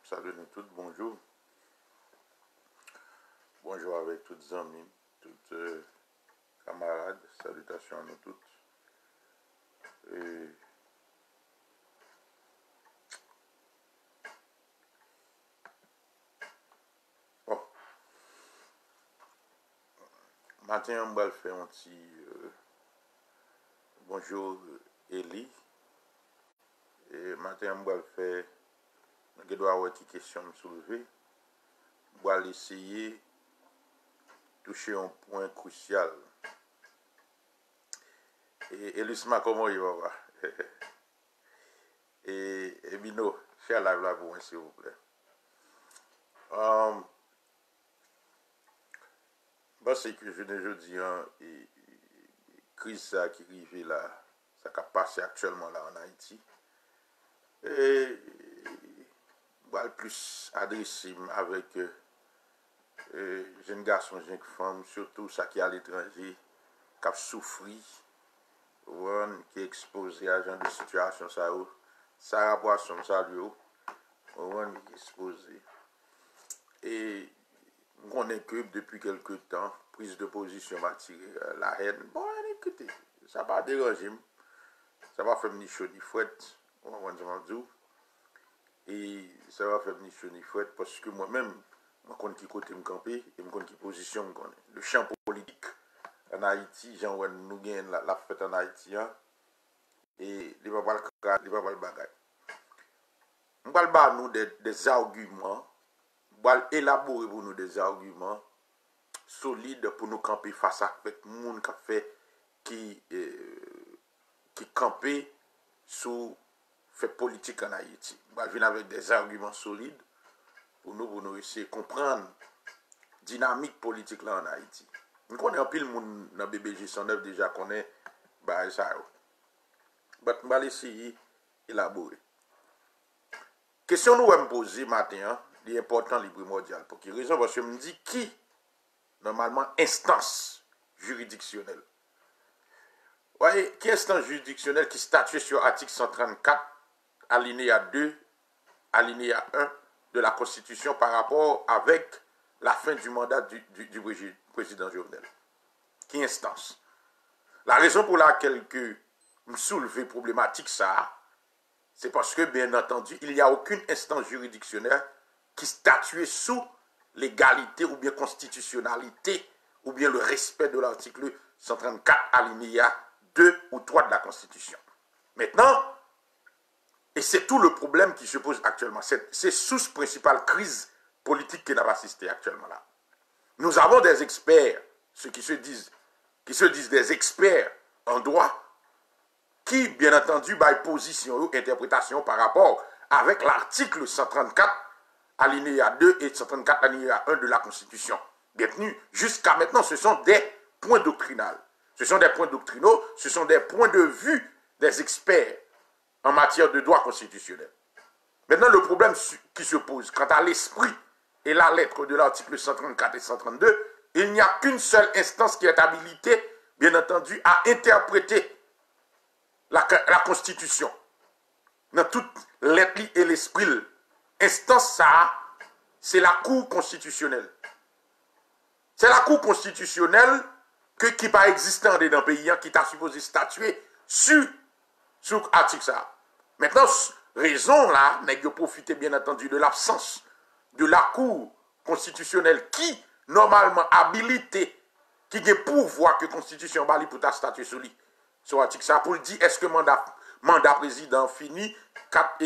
Salut nous tous, bonjour. Bonjour avec toutes les amis, toutes camarades, salutations à nous toutes. Et bon, matin on va faire un petit bonjour Eli. Et matin on va faire, je dois avoir une question à me soulever. On va essayer de toucher un point crucial. Et Elisma, comment il va? Et Bino, cher live là pour moi, s'il vous plaît. C'est que je ne dis, crise ça qui arrive là, ça qui passe actuellement là en Haïti. Et je vais plus adresser avec jeunes garçons, jeunes femmes, surtout ça qui est à l'étranger, qui a souffert, qui est exposé à ce genre de situation, ça a poisson, ça lui, qui est exposé. Et on connaît que depuis quelque temps, prise de position m'a tiré la haine. Bon, écoutez, ça va déranger, ça va faire ni chaud ni fouette, on va dire. Et ça va faire ni chaud ni fouette parce que moi-même, je connais qui côté me camper et je connais qui position me connais. Le champ politique en Haïti, j'en vois nous gagnons la fête en Haïti, et il va pas le bagage. On va pas nous des arguments, on va élaborer pour nous des arguments solides pour nous camper face à avec le monde qui camper sous fait politique en Haïti. On va venir avec des arguments solides pour nous essayer de comprendre la dynamique politique là en Haïti. Nous connaissons un peu le monde dans BBG 109 déjà connaît ça. Mais on va essayer d'élaborer. Question nous me poser matin, c'est important, c'est primordial. Pour quelle raison? Parce que je me dis qui, normalement, instance juridictionnelle. Voyez, qui instance juridictionnelle qui statue sur l'article 134, alinéa 2, alinéa 1 de la Constitution par rapport avec la fin du mandat du président Jovenel. Qui instance? La raison pour laquelle que me soulever problématique ça, c'est parce que, bien entendu, il n'y a aucune instance juridictionnelle qui statue sous l'égalité ou bien constitutionnalité ou bien le respect de l'article 134 alinéa 2 ou 3 de la Constitution. Maintenant, et c'est tout le problème qui se pose actuellement, c'est sous principale crise politique qui n'a pas assisté actuellement là. Nous avons des experts, ceux qui se disent des experts en droit, qui, bien entendu, by position ou interprétation par rapport avec l'article 134 alinéa 2 et 134 alinéa 1 de la Constitution. Détenus jusqu'à maintenant, ce sont des points doctrinaux. Ce sont des points doctrinaux, ce sont des points de vue des experts en matière de droit constitutionnel. Maintenant, le problème qui se pose quant à l'esprit et la lettre de l'article 134 et 132, il n'y a qu'une seule instance qui est habilitée, bien entendu, à interpréter la Constitution. Dans toute lettre et l'esprit, instance ça, c'est la Cour constitutionnelle. C'est la Cour constitutionnelle qui pas existant dans le pays, qui t'a supposé statuer sur l'article ça. Maintenant, raison là, n'est que profiter bien entendu de l'absence de la Cour constitutionnelle qui, normalement, habilité, qui a pouvoir que la Constitution bali pour ta statuer sur lui. Sur l'article ça, pour le dire, est-ce que mandat président fini 4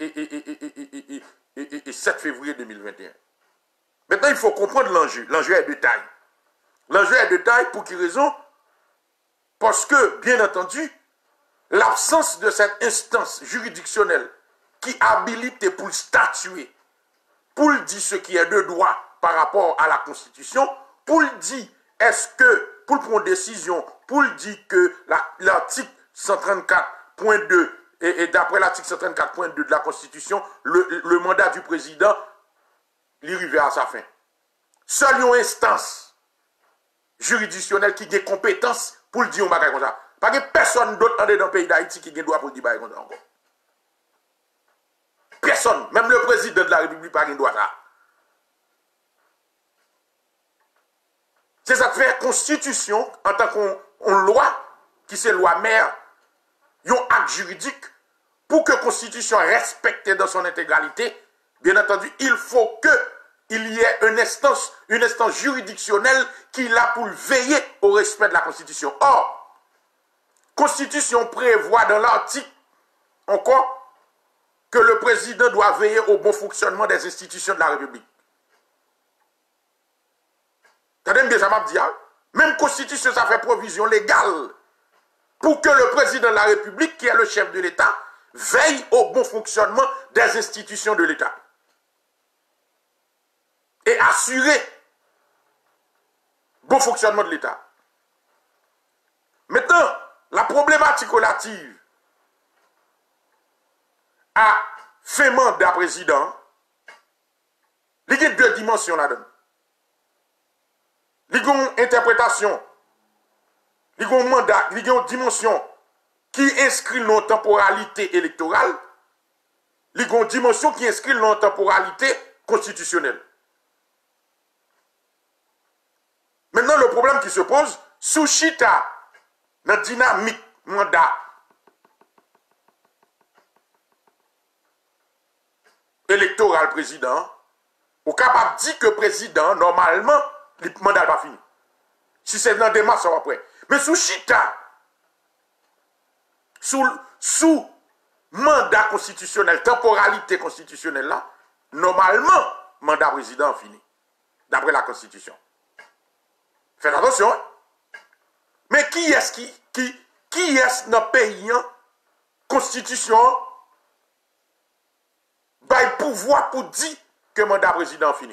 et 7 février 2021. Maintenant, il faut comprendre l'enjeu. L'enjeu est de taille. L'enjeu est de taille pour quelle raison? Parce que, bien entendu, l'absence de cette instance juridictionnelle qui habilite pour statuer, pour dire ce qui est de droit par rapport à la Constitution, pour dire est-ce que, pour prendre décision, pour dire que l'article 134.2 et d'après l'article 134.2 de la Constitution, le mandat du président, il arrive à sa fin. Seule une instance juridictionnelle qui a des compétences pour le dire un bagage comme ça. Pas que personne d'autre dans le pays d'Haïti qui a droit pour le dire comme ça encore. personne, même le président de la République, pas droit ça. C'est ça fait constitution en tant qu'on loi, qui c'est loi mère, un acte juridique, pour que la constitution respecte dans son intégralité, bien entendu, il faut qu'il y ait une instance juridictionnelle qui est là pour veiller au respect de la constitution. Or, la constitution prévoit dans l'article encore que le président doit veiller au bon fonctionnement des institutions de la République. T'as bien ça m'a dit, même constitution, ça fait provision légale pour que le président de la République, qui est le chef de l'État, veille au bon fonctionnement des institutions de l'État. Et assurer bon fonctionnement de l'État. Maintenant, la problématique relative à fait mandat président, il y a deux dimensions là-dedans. Il y a une interprétation, il y a un mandat, il y a une dimension qui inscrit dans la temporalité électorale, il y a une dimension qui inscrit dans la temporalité constitutionnelle. Maintenant, le problème qui se pose, sous Chita, dans la dynamique mandat électoral président, on est capable de dire que le président, normalement, le mandat n'est pas fini. Si c'est dans des masses après. Mais sous Chita, sous mandat constitutionnel, temporalité constitutionnelle là, normalement, mandat président fini. D'après la Constitution. Faites attention. Hein? Mais qui est-ce qui est-ce dans le pays, hein? Constitution, bail pouvoir pour dire que mandat président fini.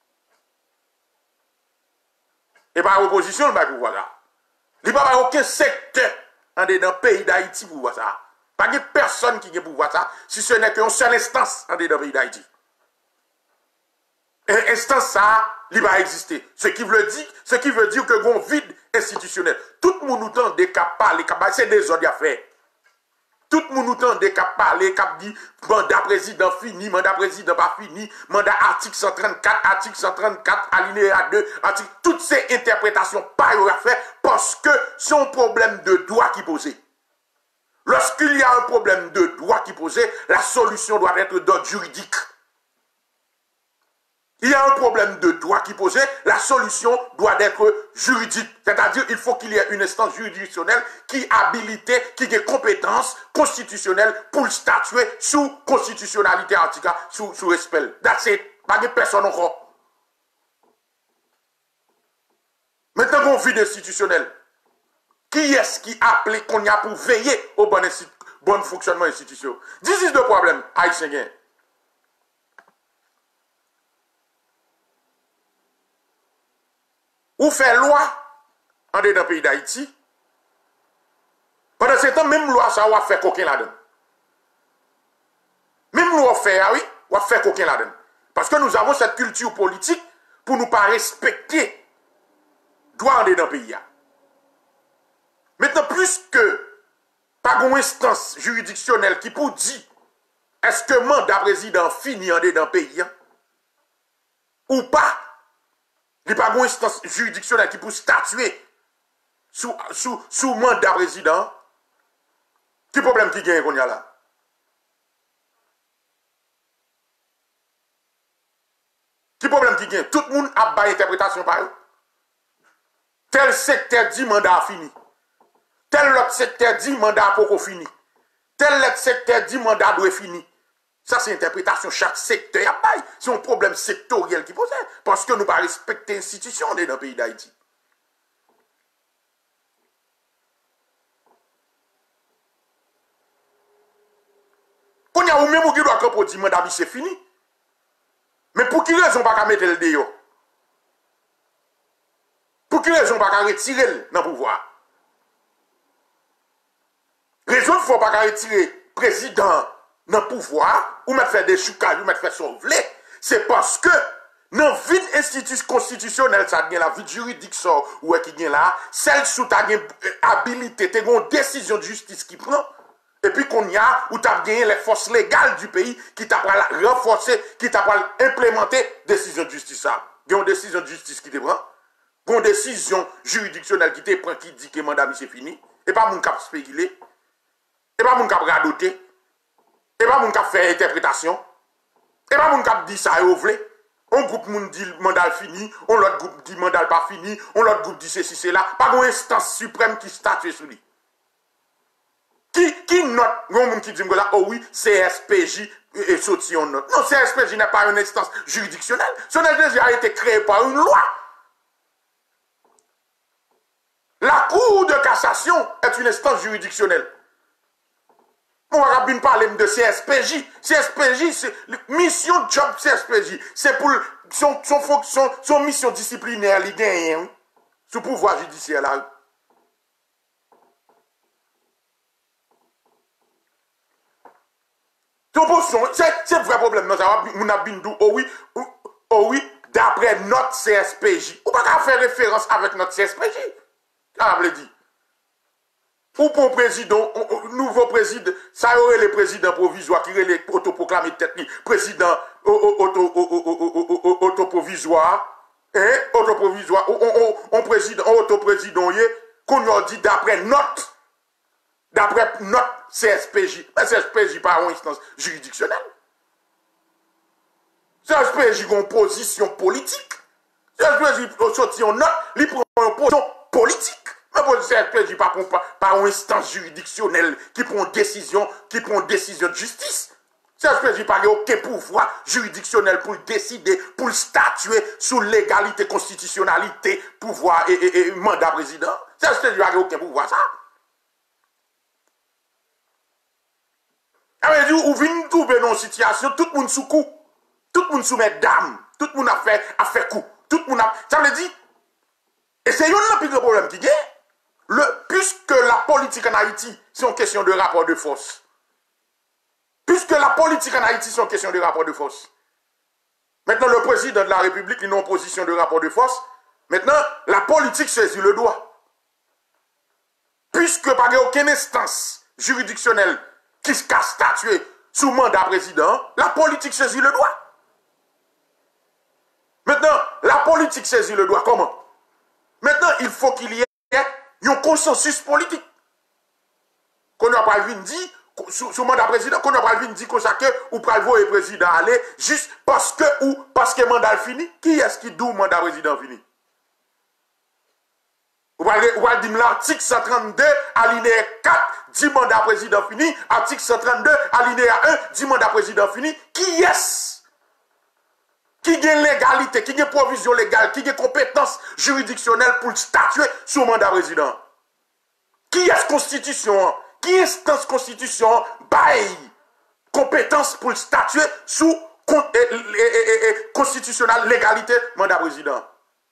Et par opposition, le bail pouvoir là. Il n'y a pas aucun secteur dans le pays d'Haïti pour voir ça. Pas de personne qui a pouvoir ça, si ce n'est qu'une seule instance dans le pays d'Haïti. Et instance ça, il va exister. Ce qui veut dire que un vide institutionnel. Tout le monde nous tente de parler, c'est des ordres à faire. Tout le monde nous tente de parler, dit mandat président fini, mandat président pas fini, mandat article 134, alinéa 2, article, toutes ces interprétations pas à faire parce que c'est un problème de droit qui posé. Lorsqu'il y a un problème de droit qui posé, la solution doit être d'ordre juridique. Il y a un problème de droit qui posé, la solution doit être juridique. C'est-à-dire qu'il faut qu'il y ait une instance juridictionnelle qui habilite, qui ait compétence constitutionnelle pour statuer sous constitutionnalité article, sous respect. That's it. Pas de personne encore. Maintenant qu'on vide institutionnel, qui est-ce qui appelé qu'on y a pour veiller au bon fonctionnement institutionnel? This is the problem, haïtien. Ou fait loi en dedans pays d'Haïti. Pendant ce temps, même loi, ça va faire coquin là-dedans. Même loi fait, ah oui, va faire coquin là-dedans. Parce que nous avons cette culture politique pour ne pas respecter droit en dedans pays. Maintenant, plus que pas une instance juridictionnelle qui pour dire est-ce que mandat président fini en dedans pays ou pas, il n'y a pas une instance juridictionnelle qui peut statuer sous mandat président. Quel problème qui gagne qu'on y a là? Quel problème qui gagne? Tout le monde a une interprétation par eux. Tel secteur dit mandat fini. Tel autre secteur dit mandat pas fini. Tel autre secteur dit mandat doit fini. Ça, c'est l'interprétation. Chaque secteur, c'est un problème sectoriel qui pose. Parce que nous ne pas respecter l'institution dans le pays d'Haïti. Quand il y a un même qui doit dire mandat c'est fini. Mais pour quelle raison pas mettre le déo? Pour quelle raison pas retirer dans le pouvoir? Raison il ne faut pas retirer le président dans le pouvoir, ou mettre faire des choucas, ou mettre faire sauver, c'est parce que dans la vie constitutionnelle, ça la vie juridique, ou qui est là, celle sous ta habilité, tu as une décision de justice qui prend, Et puis qu'on y a, où tu as gagné les forces légales du pays qui t'a renforcé, qui t'a implémenté décision de justice. Il y a une décision de justice qui te prend, une décision juridictionnelle qui te prend, qui dit que le mandat c'est fini, et pas mon cap spéculer, et pas mon cap radoter, et pas mon cap faire interprétation, et pas mon cap dit ça et au vrai. Un groupe moun dit mandat fini, on l'autre groupe dit mandat pas fini, on l'autre groupe dit ceci, c'est là. Pas une instance suprême qui statue sur lui. Qui note, moun qui dit oh oui, CSPJ et sorti en note. Non, CSPJ n'est pas une instance juridictionnelle. Son instance a été créé par une loi. La Cour de cassation est une instance juridictionnelle. On va bien parler de CSPJ. CSPJ, c'est mission job CSPJ. C'est pour son mission disciplinaire, il gagne sous pouvoir judiciaire là. C'est un vrai problème. Oh oui, d'après notre CSPJ. On ne peut pas faire référence avec notre CSPJ. Ah, je dit. Ou pour président, nouveau président, ça aurait les présidents provisoires qui auraient autoproclamé tête, président autoprovisoire, autoprovisoire, on président, autoprésident, qu'on a dit d'après notre CSPJ. Mais CSPJ pas une instance juridictionnelle. CSPJ a une position politique. CSPJ sorti en note, il prend une position politique. Mais pour CSPJ pas une instance juridictionnelle qui prend décision de justice. CSPJ pas aucun pouvoir juridictionnel pour décider, pour statuer sur légalité, constitutionnalité, pouvoir et mandat président. CSPJ pas aucun pouvoir ça. Alors, vous venez trouver dans une situation, tout le monde sous coup, tout le monde sous mesdames, tout le monde a fait coup, tout le monde a. Ça veut dire, et c'est un plus gros problème qui est, puisque la politique en Haïti, c'est une question de rapport de force. Puisque la politique en Haïti, c'est une question de rapport de force. Maintenant, le président de la République, il est en position de rapport de force. Maintenant, la politique saisit le doigt. Puisque par aucune instance juridictionnelle qui se casse statuer sous mandat président, la politique saisit le doigt. Maintenant, la politique saisit le doigt comment? Maintenant, il faut qu'il y ait un consensus politique. Qu'on n'a pas dit, sous mandat président, qu'on n'a pas dit qu'on s'acque ou pas le président aller, juste parce que mandat fini. Qui est-ce qui dit mandat président fini? Vous allez dire l'article 132, alinéa 4, dit mandat président fini. Article 132, alinéa 1, dit mandat président fini. Qui est-ce qui a légalité, qui a provision légale, qui a compétence juridictionnelle pour statuer sur mandat président? Qui est-ce constitution? Qui instance constitution bail compétence pour statuer sous constitutionnelle légalité mandat président?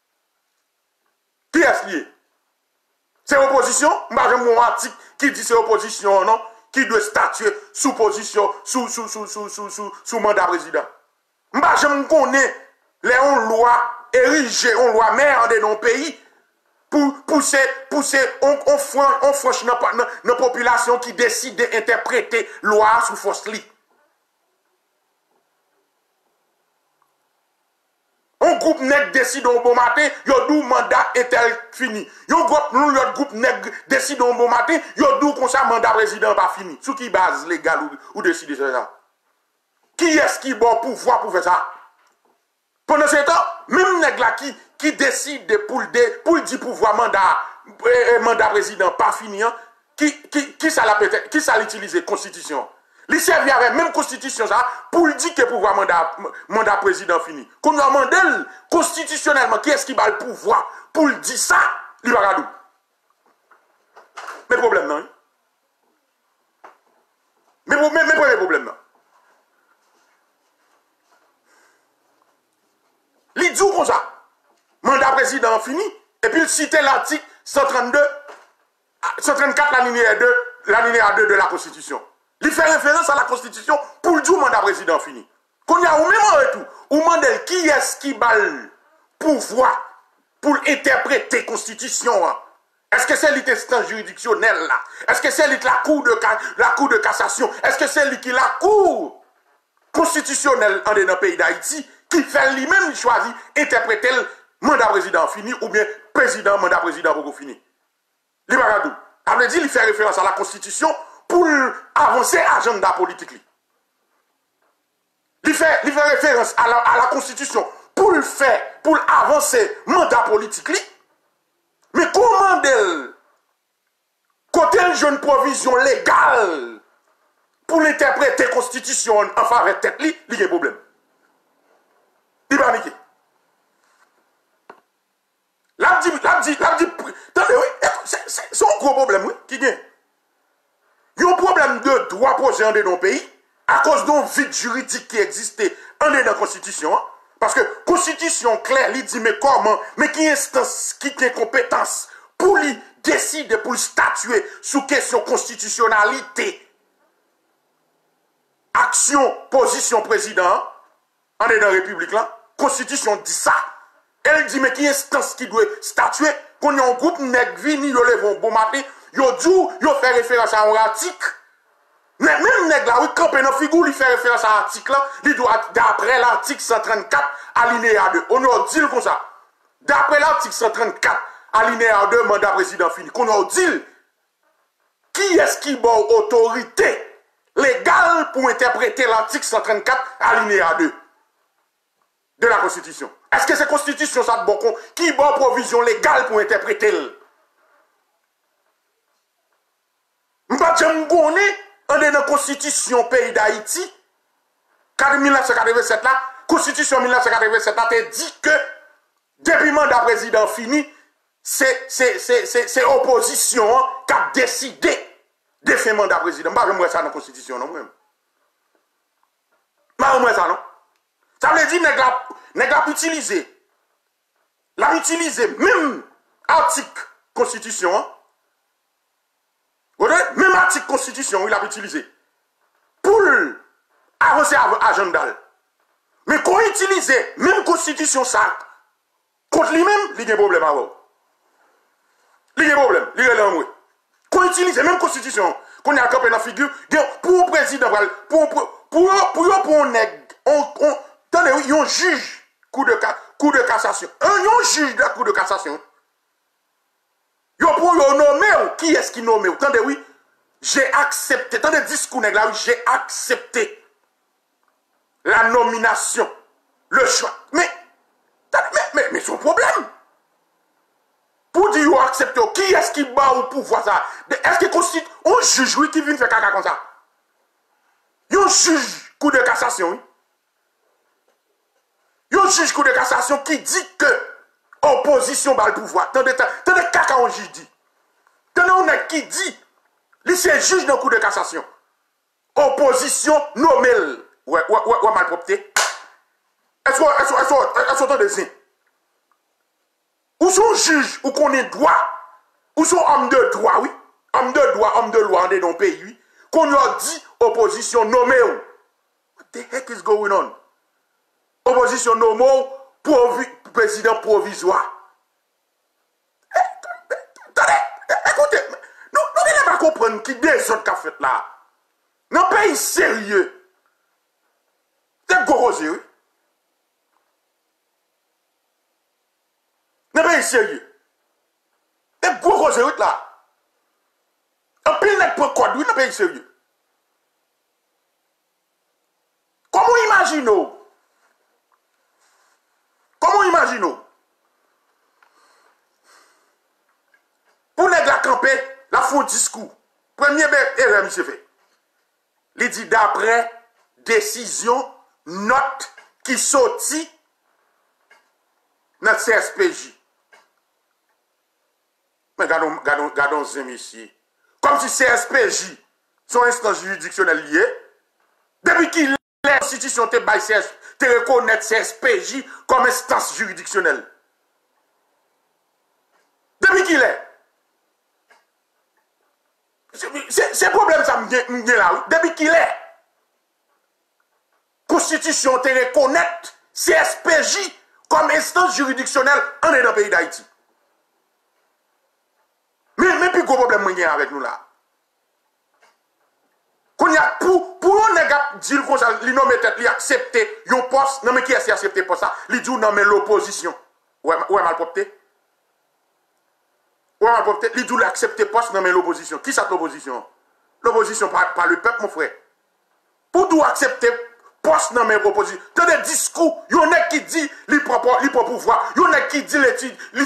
Qui est-ce lié? C'est opposition, j'ai mon article qui dit c'est opposition, non, qui doit statuer sous position, sous mandat président. Je me connais les lois érigées, on loi merde dans le pays pour pousser, on franchit dans population qui décide d'interpréter loi sous force lit. Un groupe nègre décide un bon matin, yo dou mandat est tel fini. Un groupe nègre décide un bon matin, yo dou comme ça mandat président pas fini. Sous qui base légale ou décide ça? Qui est-ce qui bon pouvoir pour faire ça? Pendant ce temps, même nègre là qui décide pour dire pouvoir mandat président pas fini, hein, qui ça l'utilise constitution? Il servi avec même constitution ça pour dire que pouvoir mandat président fini. Qu'on a demandé constitutionnellement qui est-ce qui a le pouvoir pour dire ça, il va regarder. Mais problème non. Mais problème non. Il dit comme ça. Mandat président fini et puis il cite l'article 134 l'alinéa 2 de la Constitution. Il fait référence à la Constitution pour dire mandat président fini. Qu'on y a au même et tout, ou mandel qui est-ce qui a le pouvoir pour interpréter la Constitution Est-ce que c'est l'instance juridictionnelle là? Est-ce que c'est la cour de cassation? Est-ce que c'est lui qui la cour constitutionnelle en dans le pays d'Haïti qui fait lui-même choisir interpréter le mandat président fini ou bien président mandat président pour fini? Libaradou. Ça veut dire qu'il fait référence à la constitution pour avancer agenda politique. Il fait référence à la constitution pour avancer mandat politique. Mais comment d'elle, côté une jeune provision légale pour l'interpréter la constitution en faveur de tête, il y a un problème. Il va niquer. Là, attendez, oui, c'est un gros problème, oui, qui gagne. Il y a un problème de droit posé en dans le pays à cause d'un vide juridique qui existait en dans la constitution. Hein? Parce que la constitution claire, il dit, mais comment, mais qui instance, qui a compétence pour lui décider, pour statuer sous question constitutionnalité, action, position président, en dans la République là, constitution dit ça. Elle dit, mais qui instance qui doit statuer, qu'on y a un groupe nègre vini, yo lève bon matin, yo dit, yo fait référence à un article. Même nègre là, oui, campé dans figure, il fait référence à l'article là, il doit, d'après l'article 134, alinéa 2. On a dit comme ça. D'après l'article 134, alinéa 2, mandat président fini. Qu'on a dit, qui est-ce qui a autorité légale pour interpréter l'article 134, alinéa 2 de la Constitution? Est-ce que c'est la Constitution, ça, bon, qui a provision légale pour interpréter? M'badjem gouné, on est dans la Constitution pays d'Haïti, 1987 là, Constitution 1987 là, te dit que, depuis le mandat président fini, c'est opposition qui a décidé de faire mandat président. Je ne sais pas ça dans la Constitution, non, moi-même. Je ne sais pas ça, non. Ça veut dire que nous avons utilisé, même article Constitution, hein? Même article Constitution, il a utilisé pour avancer agenda. Mais quand il utilise même Constitution, ça, contre lui-même, il y a un problème à voir. Il y a un problème, il y a un problème. Quand il utilise même Constitution, quand il y a un dans la figure, pour le président, pour un nègre, attendez, oui, il y a un juge cour de cassation. Il y a un juge de la cour de cassation. Yo pour yo nommer, qui est-ce qui nomme? Attendez, oui, j'ai accepté, attendez, discours là, oui, j'ai accepté la nomination, le choix. Mais son problème. Pour dire yo accepté, qui est-ce qui bat au pouvoir ça? Est-ce que constitue un juge, oui, qui vient faire caca comme ça? Yon juge cour de cassation, oui. Yon juge cour de cassation qui dit que opposition bat le pouvoir. Tendez caca on juge dit. Tendez on a qui dit, lui c'est juge dans le cour de cassation. Opposition nommelle. Ouais, malpropreté. Est-ce qu'on entend des signes? Ou son juge, ou qu'on est droit, ou son homme de droit, oui. Homme de droit, homme de loi, on est dans le pays, oui. Qu'on a dit opposition nommée. What the heck is going on? Opposition nommée. Président provisoire. Attendez, écoutez, nous n'allons pas comprendre qui des autres qu'a fait là. Dans un pays sérieux, c'est gros oui. Dans un pays sérieux, c'est gros oui là. Un pays n'est pas code, oui, dans un pays sérieux. Comment imaginez-vous? Comment imaginez-vous? Pour les la camper, la faux discours. Premier erreur, monsieur fait. Il dit d'après décision, note qui sortit dans le CSPJ. Mais regardons ce monsieur. Comme si CSPJ, son instance juridictionnelle liée, depuis qu'il la constitution te reconnaître CSPJ comme instance juridictionnelle. Depuis qu'il est. C'est problème ça me là. Depuis qu'il est. Constitution te reconnaître CSPJ comme instance juridictionnelle en est dans le pays d'Haïti. Mais puis gros problème moi avec nous là. Qu'on y a pour on nèg dire comme ça, li nomme tête li accepter yon poste, non mais qui est accepter pour ça? Li dit non mais l'opposition. Ouais malpropre. Ouais malpropre, li dit l'accepter poste non mais l'opposition. Qui ça l'opposition? L'opposition par le peuple mon frère. Pour tout accepter poste non mais opposition. T'as des discours, yon nèg qui dit li propre pouvoir, yon nèg qui dit li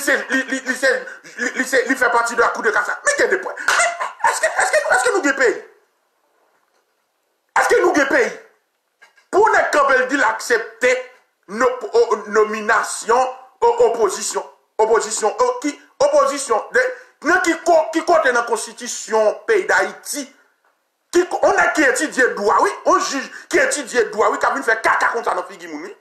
fait partie de la cour de cassation. Mais quel des points? Est-ce que nous des pays? Est-ce que nous avons pays? Pour ne pas dire accepter nos nominations opposition. Opposition. Opposition. Qui compte dans la constitution pays d'Haïti. On a qui étudie le droit, oui. On juge qui étudie le droit, oui. Qui a vu faire caca comme ça dans le pays. Oui.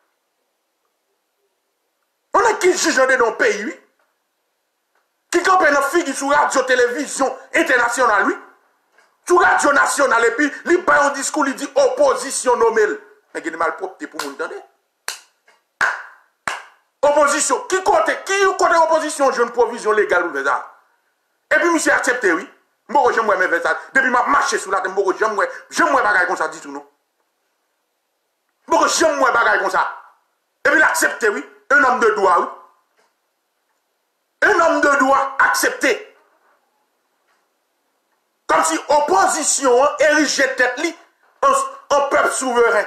On a qui juge dans le pays, oui. Qui compte dans le pays sur radio, télévision internationale, oui. Tout radio national et puis il parle un discours, il dit opposition nommée. Mais il y a mal propre pour vous entendre. Opposition. Qui compte opposition, jeune provision légale ou ça? Et puis monsieur accepté, oui. Moi j'aime mes ça. Depuis m'a marché sur la tête, moi j'aime bagaille comme ça dit tout non. Moi j'aime bagaille comme ça. Et puis l'accepter, oui. Un homme de droit, oui. Un homme de droit accepté. Comme si opposition érigeait tête li en peuple souverain.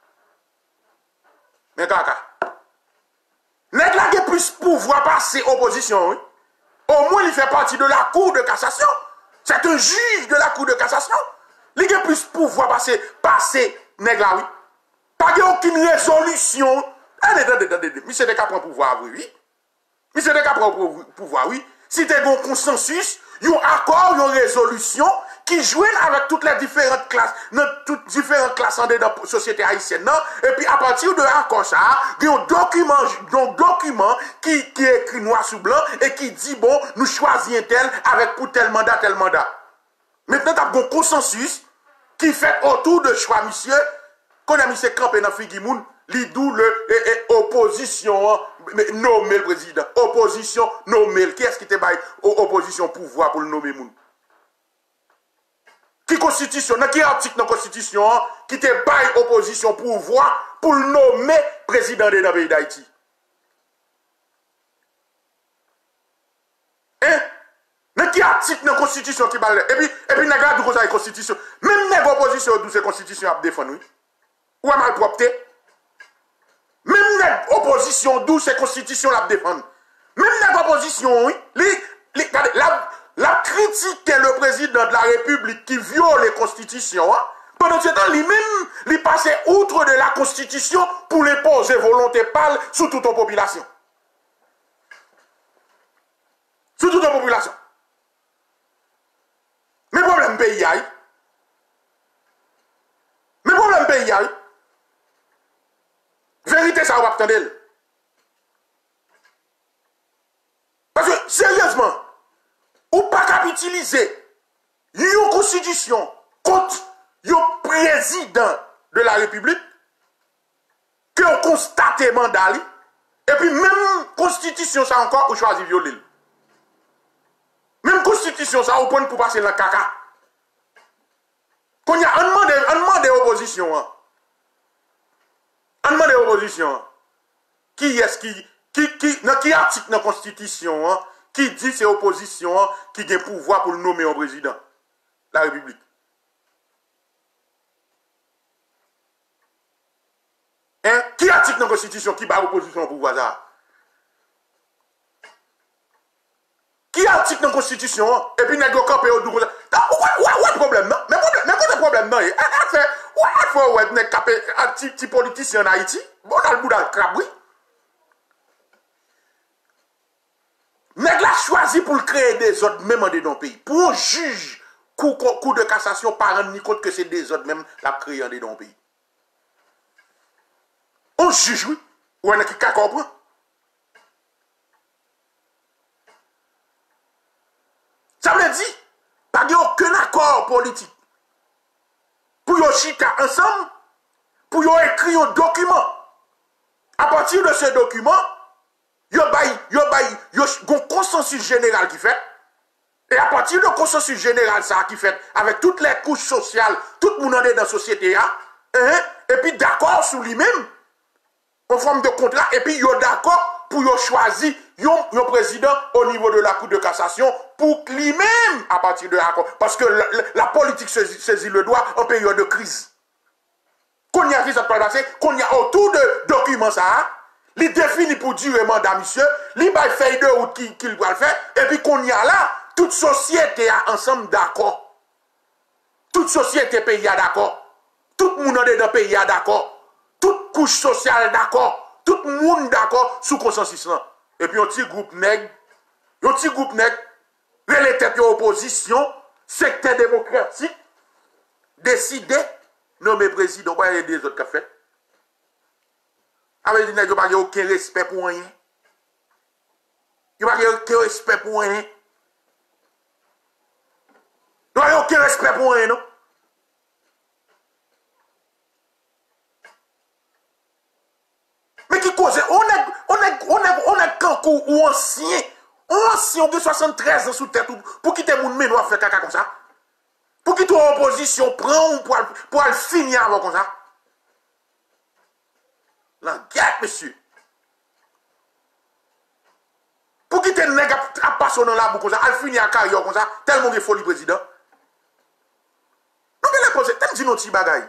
Mais kaka. Nèg la gen plus pouvoir passer opposition, oui. Au moins il fait partie de la cour de cassation. C'est un juge de la cour de cassation. Il gen plus pouvoir passer nèg la, oui. Pas gen aucune résolution. Monsieur de prend pouvoir, oui. Monsieur de prend pouvoir, oui. Si tu as un consensus, il y a un accord, une résolution qui joue avec toutes les différentes classes, toutes différentes classes dans la société haïtienne. Et puis à partir de l'accord, il y a un document qui est écrit noir sur blanc et qui dit, bon, nous choisissons tel avec pour tel mandat, tel mandat. Maintenant, tu as un consensus qui fait autour de choix, monsieur, qu'on a mis ces campés dans Figimoun, l'idou opposition nommer le président. Opposition nommer. Qui est-ce qui te baille opposition pouvoir pour le nommer moun? Qui constitution, qui article dans la constitution qui te baille opposition pouvoir pour le nommer président de la pays d'Haïti? Hein? Qui article dans la constitution qui baille? Et puis, n'a pas de constitution. Même l'opposition de cette constitution a défendu. Ou a malpropre. Même l'opposition d'où ces constitutions la défendent. Même l'opposition, oui, la critique le président de la République qui viole les constitutions, hein, pendant ce temps, lui-même, il passait outre de la constitution pour les poser volonté pâle sur toute la population. Sur toute la population. Mais problème pays, mais problème pays, vérité, ça va attendre. Parce que, sérieusement, ou pas capitaliser une constitution contre un président de la République que on constate mandat, et puis même constitution, ça encore, on choisit violer. Même constitution, ça, on prend pour passer dans le caca. Quand il y a un demande d'opposition, on demande l'opposition. Qui est-ce qui article dans la Constitution qui dit c'est l'opposition qui a le pouvoir pour le nommer un président la République? Hein? Qui article dans la Constitution qui bat l'opposition au pouvoir ça? Qui article dans la Constitution et puis n'est-ce pas campé au double? Ouais, problème, non? Mais quoi le problème, non? Il faut un petit politicien en Haïti. Bon, dans le bout d'un crabe, oui. Nèg la choisi pour créer des ordres même dans le pays. Pour un juge, coup de cassation, pas rendre ni compte que c'est des ordres même la créer dans le pays. On juge, oui. Ou on a qui comprend. Ça veut dire, pas de aucun accord politique. Pour yon chita ensemble, pour yon écrire un document. À partir de ce document, yon un consensus général qui fait, Et à partir de consensus général, ça qui fait avec toutes les couches sociales, tout le monde dans la société, et puis d'accord sur lui-même, en forme de contrat, et puis ils d'accord pour choisir un président au niveau de la Cour de cassation pour lui-même à partir de l'accord. Parce que la politique saisit le droit en période de crise. Qu'on y a qui ça peut passer, qu'on y a autour de documents ça, il définit pour durer mandat monsieur, il va faire de route qu'il doit le faire, et puis qu'on y a là, toute société a ensemble d'accord. Toute société pays a d'accord. Tout le monde dans le pays a d'accord. Toute couche sociale d'accord. Tout le monde d'accord sous consensus. Et puis un petit groupe nègre, les têtes de l'opposition, secteur démocratique, décidé nommer président. Quoi, il y a des autres qui ont fait. Avec des nègres, il n'y a aucun respect pour rien. Il n'y a aucun respect pour rien. Il n'y a aucun respect pour rien, non? Mais qui cause, on est Kankou ou ancien, on a 73 ans sous tête pour quitter mon mémoire faire caca comme ça. Pour quitter l'opposition, prendre pour le finir avant comme ça. La guerre, monsieur. Pour quitter le nègre à passer dans la boucle comme ça, à finir à carrière comme ça, tellement de folie président. Nous avons la procès, dit nos petits bagailles.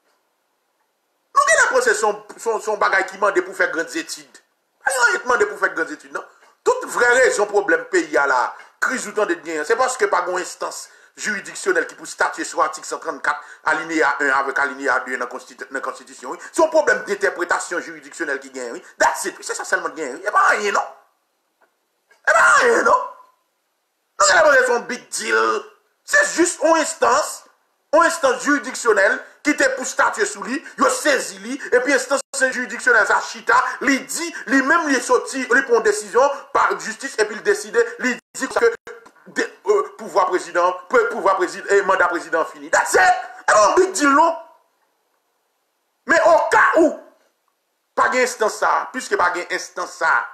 Nous avons la procès son bagaille qui demande pour faire grandes études. Il demande pour faire grandes études, non? Toute vraie raison, problème pays à la crise ou temps de bien, c'est parce que pas une instance juridictionnelle qui peut statuer sur l'article 134, alinéa 1 avec alinéa 2 dans la Constitution. Oui. C'est un problème d'interprétation juridictionnelle qui gagne. Oui. That's it. C'est ça seulement qui gagne. Il n'y a pas rien, non? Il n'y a pas rien, non? Nous avons son big deal. C'est juste une instance juridictionnelle qui était pour statuer sous lui, il a saisi lui, et puis instance juridictionnelle, ça chita, lui dit, lui-même, il est sorti, il prend une décision par justice, et puis il décide, il dit que pouvoir président, mandat président fini. That's it! Un big deal, non? Mais au cas où, pas d'instance ça, puisque pas d'instance ça,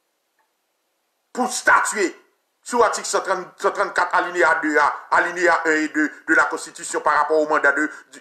pour statuer, sur l'article 134, alinéa 2, alinéa 1 et 2 de la Constitution par rapport au mandat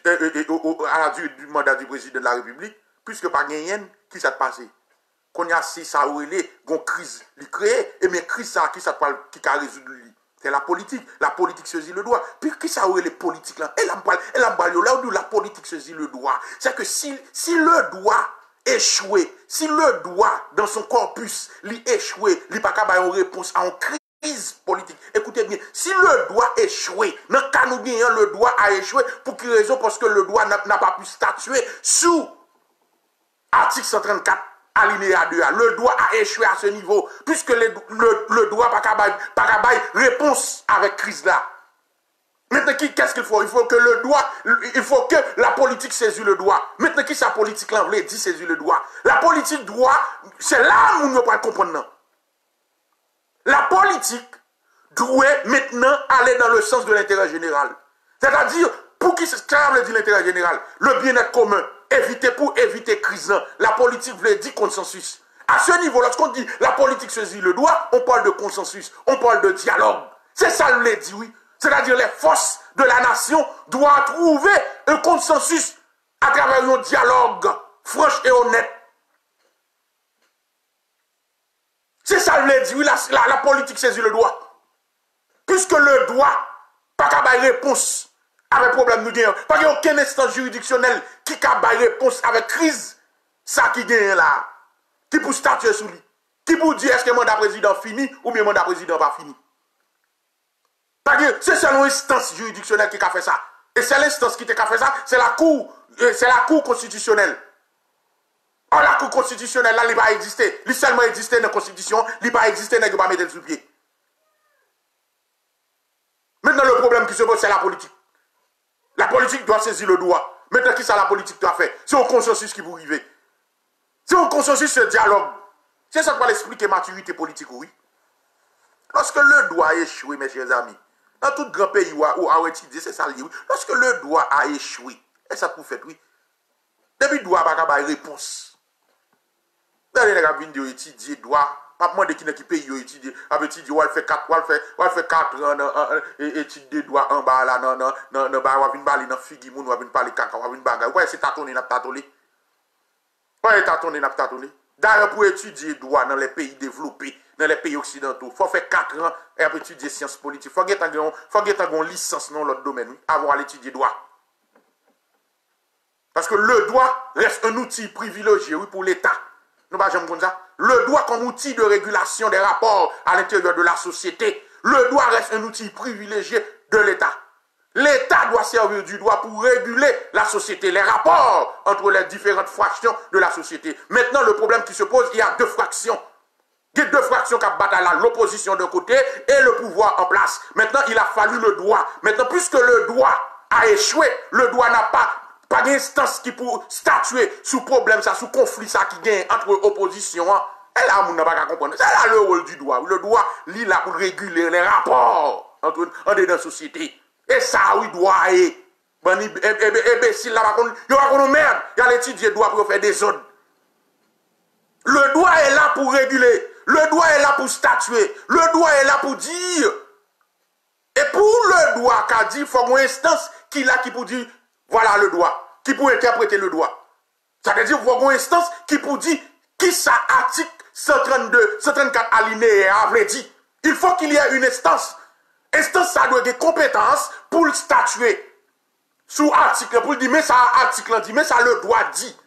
à la durée du mandat du président de la République, puisque pas gagnant, qui s'est passé? Qu'on y a si ça ou une crise, il crée, et mais crise ça, qui a résolu? C'est la politique saisit le droit. Puis qui ça ou les politiques là? Elle a là où la politique saisit le droit. C'est que si le droit échoué, si le droit dans son corpus, l'échoué, il n'y a pas qu'à une réponse à une crise politique. Écoutez bien, si le droit échoué, dans le cas nous gagnons, le droit a échoué, pour quelle raison? Parce que le droit n'a pas pu statuer sous article 134, alinéa 2. Le droit a échoué à ce niveau, puisque le droit n'a pas réponse avec crise là. Maintenant, qu'est-ce qu'il faut? Il faut que la politique saisisse le droit. Maintenant, qui sa politique là voulait dire saisir le droit? La politique droit, c'est là où nous ne pouvons pas comprendre. La politique doit maintenant aller dans le sens de l'intérêt général. C'est-à-dire, pour qui ça veut dire l'intérêt général? Le bien-être commun. Pour éviter crise. La politique voulait dire consensus. À ce niveau, lorsqu'on dit la politique saisit le droit, on parle de consensus, on parle de dialogue. C'est ça le dit, oui. C'est-à-dire les forces de la nation doivent trouver un consensus à travers un dialogue franc et honnête. C'est ça le dit, oui, la politique saisit le droit. Puisque le droit, pas qu'à réponse avec problème nous gagnons. Pas qu'il n'y a aucun instance juridictionnel qui a réponse avec crise. Ça qui gagne là. Qui peut statuer sous lui. Qui peut dire est-ce que le mandat président fini ou bien le mandat président pas fini. C'est seulement l'instance juridictionnelle qui a fait ça. Et c'est l'instance qui a fait ça, c'est la cour constitutionnelle. Or, la cour constitutionnelle, là, il va exister. Il seulement exister dans la constitution, il va exister, il va mettre sous pied. Maintenant, le problème qui se pose, c'est la politique. La politique doit saisir le droit. Maintenant, qui ça la politique doit faire? C'est au consensus qui vous arrive. C'est au consensus, ce dialogue. C'est ça que va l'expliquer maturité politique, oui. Lorsque le droit a échoué, mes chers amis, dans tout grand pays où a étudié, c'est ça, oui. Lorsque le droit a échoué, et ça pour fait, oui. Depuis le droit n'a pas de réponse. Dans les gens qui ont étudié le droit, pas demander qui n'est qui pays étudier, a étudier ou fait 4 ans étude de droit en bas là non ba ou vinn parler dans figi moun ou vinn parler caca ou vinn bagay. Ouais, c'est tâtonner n'a tâtonner. Ouais, tâtonner n'a tâtonner. D'ailleurs pour étudier droit dans les pays développés, dans les pays occidentaux, faut faire 4 ans et après étudier sciences politiques. Faut gagner une licence dans l'autre domaine avant d'aller étudier droit. Parce que le droit reste un outil privilégié oui, pour l'État. Nous pas jamais comme ça. Le droit comme outil de régulation des rapports à l'intérieur de la société. Le droit reste un outil privilégié de l'État. L'État doit servir du droit pour réguler la société, les rapports entre les différentes fractions de la société. Maintenant, le problème qui se pose, il y a 2 fractions. Il y a 2 fractions qui battent là, l'opposition d'un côté et le pouvoir en place. Maintenant, il a fallu le droit. Maintenant, puisque le droit a échoué, le droit n'a pas d'instance qui pour statuer sous problème, ça, sous conflit ça qui gagne entre opposition. Et là, on n'a pas qu'à comprendre. C'est là le rôle du droit. Le droit, il est là pour réguler les rapports entre la société. Et ça, oui, droit est. Imbécile là, il y a une merde. Il y a l'étudier droit pour faire des ordres. Le droit est là pour réguler. Le droit est là pour statuer. Le droit est là pour dire. Et pour le droit qu'a dit, il faut une instance qui là qui pour dire, voilà le droit, qui pour interpréter le droit. Ça veut dire, il faut une instance qui pour dire, qui ça article 132, 134 alinéa a vrai dit. Il faut qu'il y ait une instance. Instance, ça doit avoir compétence pour le statuer. Sous article, pour dire, mais ça article dit, mais ça le droit dit.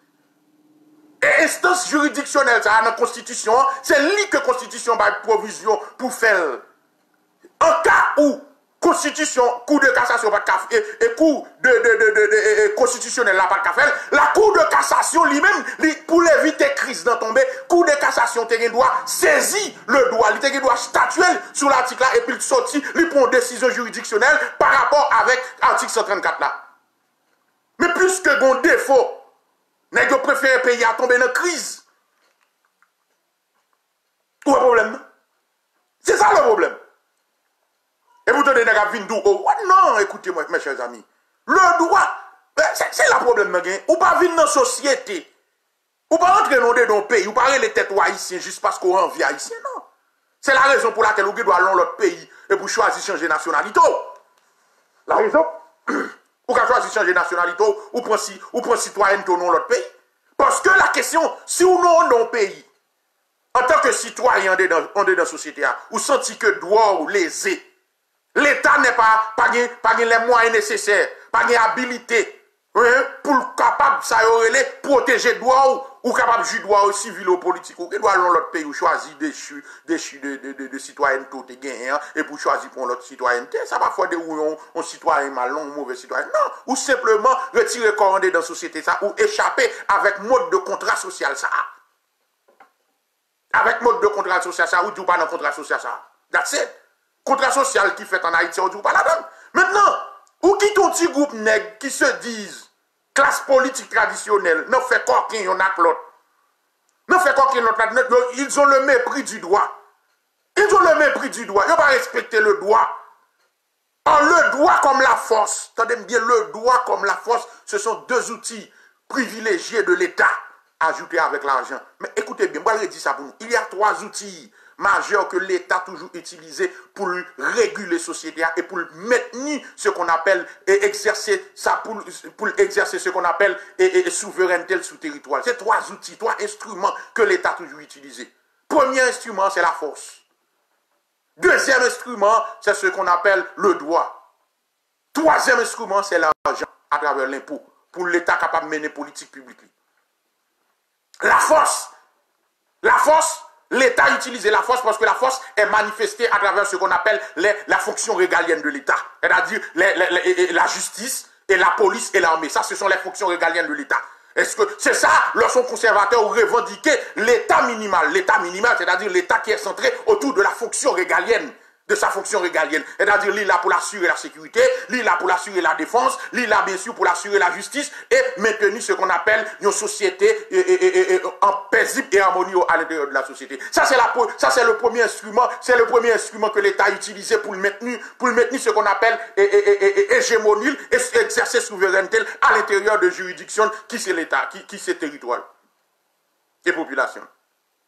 Et instance juridictionnelle, ça dans la Constitution, c'est lui que la Constitution va provision pour faire. En cas où Constitution, Cour de cassation pas et Cour de constitutionnelle là pas faire, la Cour de cassation lui-même, pour éviter crise dans tomber, Cour de cassation doit saisir le droit, il doit statuer sur l'article là et puis sortir, il prend une décision juridictionnelle par rapport avec l'article 134 là. Mais plus que bon défaut, n'est-ce que préfère payer à tomber dans la crise. Où est le problème? C'est ça le problème. Et vous tenez à venir oh, non, écoutez-moi, mes chers amis. Le droit, c'est le problème. Ou pas vivre dans la société. Ou pas rentrer dans le pays. Ou pas aller les têtes haïtiens juste parce qu'on a envie haïtien. Non. C'est la raison pour laquelle vous doit aller dans l'autre pays et pour choisir changer de nationalité. La raison, ou quand choisir changer de nationalité, ou prendre citoyenneté dans l'autre pays. Parce que la question, si ou non dans le pays, en tant que citoyen dans la société, ou senti que droit ou lésé, l'État n'est pas les moyens nécessaires, pas les habilités pour capable de protéger le droit ou capable de jouer droit civil ou politique. Ou doit dans l'autre pays ou choisir des citoyenneté et pour choisir pour l'autre citoyenneté. Ça va faire des un citoyen mal, un mauvais citoyen. Non, ou simplement retirer corrondé dans la société ça ou échapper avec mode de contrat social ça. Avec mode de contrat social ça ou du pas dans contrat social ça. That's it. Contrat social qui fait en Haïti, on ne dit pas la donne. Maintenant, ou qui ton petit groupe nègre qui se disent classe politique traditionnelle, ne fait qu'aucun yon a l'autre. Ne fait qu'aucun l'autre. Ils ont le mépris du droit. Ils ont le mépris du droit. Ils ne vont pas respecter le droit. Or, le droit comme la force, attendez bien, le droit comme la force, ce sont 2 outils privilégiés de l'État, ajoutés avec l'argent. Mais écoutez bien, moi je dis ça pour nous. Il y a 3 outils majeur que l'État toujours utilisé pour réguler la société et pour maintenir ce qu'on appelle et exercer ça pour exercer ce qu'on appelle souveraineté sous territoire. C'est 3 outils, 3 instruments que l'État toujours utilisé. Premier instrument, c'est la force. Deuxième instrument, c'est ce qu'on appelle le droit. Troisième instrument, c'est l'argent à travers l'impôt pour l'État capable de mener politique publique. La force, l'État utilise la force parce que la force est manifestée à travers ce qu'on appelle la fonction régalienne de l'État. C'est-à-dire la justice et la police et l'armée. Ça, ce sont les fonctions régaliennes de l'État. Est-ce que c'est ça, lorsqu'on conservateur ou revendiqué l'État minimal, c'est-à-dire l'État qui est centré autour de la fonction régalienne, de sa fonction régalienne. C'est-à-dire l'île là pour assurer la sécurité, l'île là pour assurer la défense, l'île là bien sûr pour assurer la justice et maintenir ce qu'on appelle une société en paisible et harmonie à l'intérieur de la société. Ça c'est le premier instrument, que l'État a utilisé pour le maintenir ce qu'on appelle hégémonie et exercer souveraineté à l'intérieur de juridictions qui c'est l'État, qui c'est territoire et population.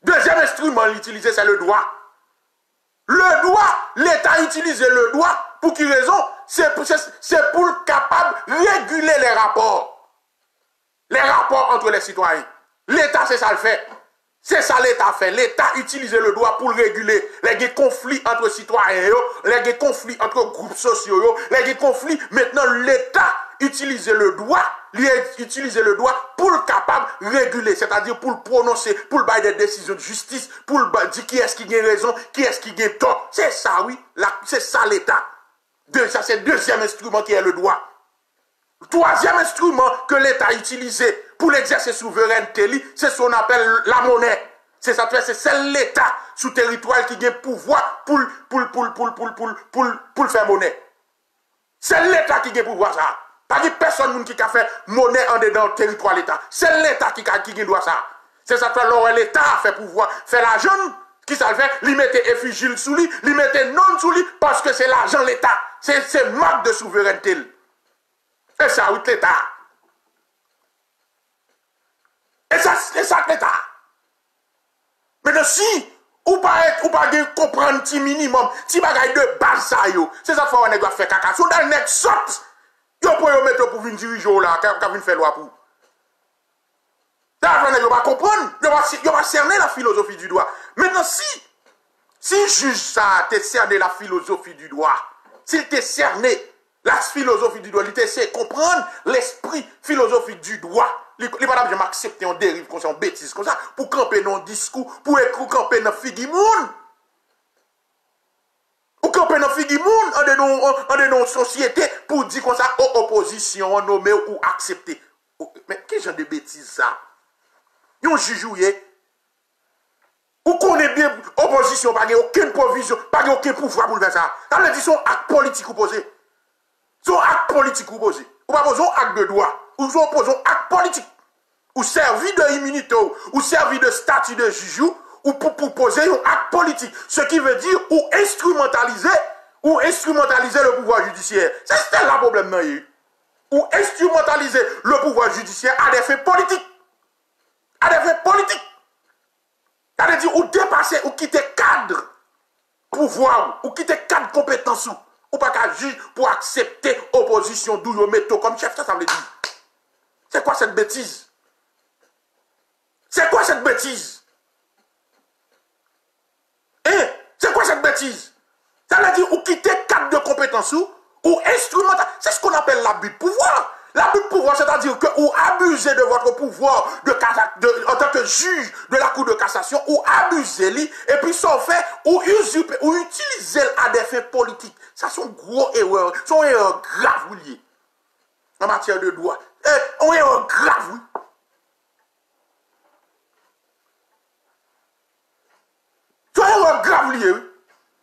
Deuxième instrument utilisé, c'est le droit. Le droit, l'État utilise le droit. Pour quelle raison? C'est pour capable de réguler les rapports. Les rapports entre les citoyens. L'État, c'est ça le fait. C'est ça l'État fait. L'État utilise le droit pour réguler les conflits entre citoyens, les conflits entre groupes sociaux, les conflits. Maintenant, l'État utilise le droit, pour capable de réguler, c'est-à-dire pour prononcer, pour bailler des décisions de justice, pour dire qui est-ce qui a raison, qui est-ce qui a tort. C'est ça, oui. C'est ça l'État. Ça, c'est le deuxième instrument qui est le droit. Le troisième instrument que l'État a utilisé pour l'exercer souveraineté, c'est ce qu'on appelle la monnaie. C'est ça, c'est l'État sous territoire qui a le pouvoir pour faire monnaie. C'est l'État qui a le pouvoir ça. Pas de personne qui a fait monnaie en dedans du territoire de l'État. C'est l'État qui doit ça. C'est ça, l'État a fait pouvoir faire l'argent. Qui ça le fait? Lui mettait effigie sous lui, lui mettait non sous lui, parce que c'est l'argent de l'État. C'est marque de souveraineté. Et ça, oui, l'État. Et ça, c'est ça l'État. Maintenant, si, ou pas comprendre un petit minimum, si bagaille de base ça, c'est ça qu'il faut qu'on faire caca. Si on a le nec saute, yo pour yo mettre pour venir diriger là, qui va faire loi pour. Ça, on va comprendre, on va cerner la philosophie du droit. Maintenant, si juge ça, t'es cerné la philosophie du droit, s'il t'est cerné la philosophie du droit, il t'essaie de comprendre l'esprit philosophique du droit, il n'est pas jamais accepter en dérive comme ça, en bêtise comme ça, pour camper dans le discours, pour camper dans le figimoun. Ou camper dans le figimoun, en de société, pour dire comme ça, opposition, nommer ou accepter. Mais quel genre de bêtise ça? Yon jujouye. Ou connaît bien opposition, pas aucune provision, pas aucun pouvoir pour faire ça. Ça veut dire son acte politique opposé. Son acte politique opposé. Ou pas poser un acte de droit. Ou son opposé un acte politique. Ou servi de immunité, ou servi de statut de juge, ou pour poser un acte politique. Ce qui veut dire ou instrumentaliser le pouvoir judiciaire. C'est ça le problème, non? Ou instrumentaliser le pouvoir judiciaire à des fins politiques. À des fins politiques. Ça veut dire ou dépasser, ou quitter cadre pouvoir, ou quitter cadre compétence, ou pas qu'à juge pour accepter opposition d'où yo metto comme chef, ça veut dire. C'est quoi cette bêtise? C'est quoi cette bêtise? Hein? C'est quoi cette bêtise? Ça veut dire ou quitter cadre de compétence ou instrumental. C'est ce qu'on appelle l'abus de pouvoir. L'abus de pouvoir, c'est-à-dire que ou abusez de votre pouvoir en tant que juge de la Cour de cassation, ou abusez-le, et puis ça fait, ou usurper, ou utiliser à des fins politiques. Ça sont gros erreurs, sont erreurs graves liées en matière de droit. On erreur grave, oui. Sont erreurs graves liées, oui.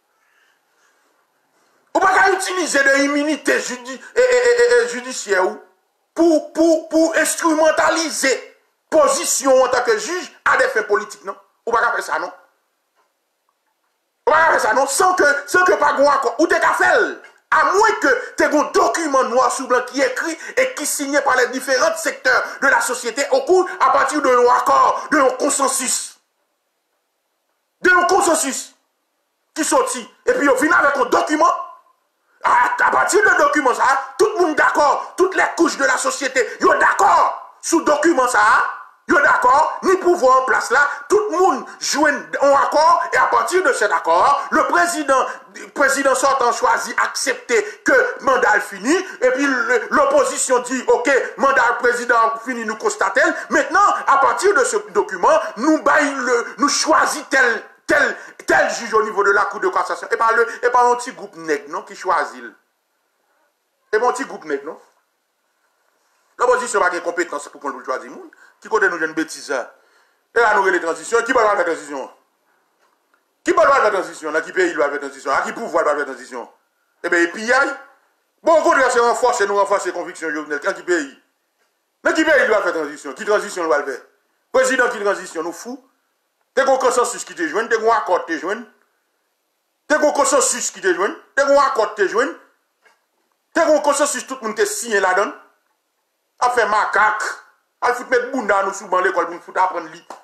On ne peut pas utiliser de immunité judiciaire pour instrumentaliser position en tant que juge à des fins politiques, non? On ne peut pas faire ça, non? On ne peut pas faire ça, non? Sans que pas grand accord. Ou t'es qu'à faire, à moins que tu aies un document noir sur blanc qui est écrit et qui est signé par les différents secteurs de la société au cours à partir d'un accord, d'un consensus. D'un consensus qui sortit. Et puis on vient avec un document. À partir de document ça, tout le monde d'accord, toutes les couches de la société, ils sont d'accord sous document ça, ils sont d'accord, ni pouvoir en place là, tout le monde joue un accord et à partir de cet accord, le président sortant choisit accepter que mandat est fini et puis l'opposition dit ok, mandat président fini, nous constatons. Maintenant, à partir de ce document, nous choisissons tel juge au niveau de la Cour de cassation. Et pas un petit groupe nègre, non, qui choisit. Et pas un petit groupe nègre, non. L'opposition n'a pas de compétence pour qu'on choisisse. Qui côté nous une bêtise. Et là, nous avons les transitions. Qui va faire la transition? Qui va faire la transition? Dans qui pays il va faire la transition? À qui pouvoir va faire la transition? Eh bien, et puis, bon, on continue à se renforcer, nous renforcer les convictions journalistes. Dans qui pays? Dans qui pays il va faire la transition? Qui transition il va le faire? Président qui transition, nous fous? T'es un consensus qui te joint, t'es un accord qui te joint. T'es un consensus qui te joint, t'es un accord qui te joint. T'es un consensus, tout le monde te signé là-dedans. A fait macaque, a fait mettre bounda nous sous l'école pour nous foutre apprendre lit.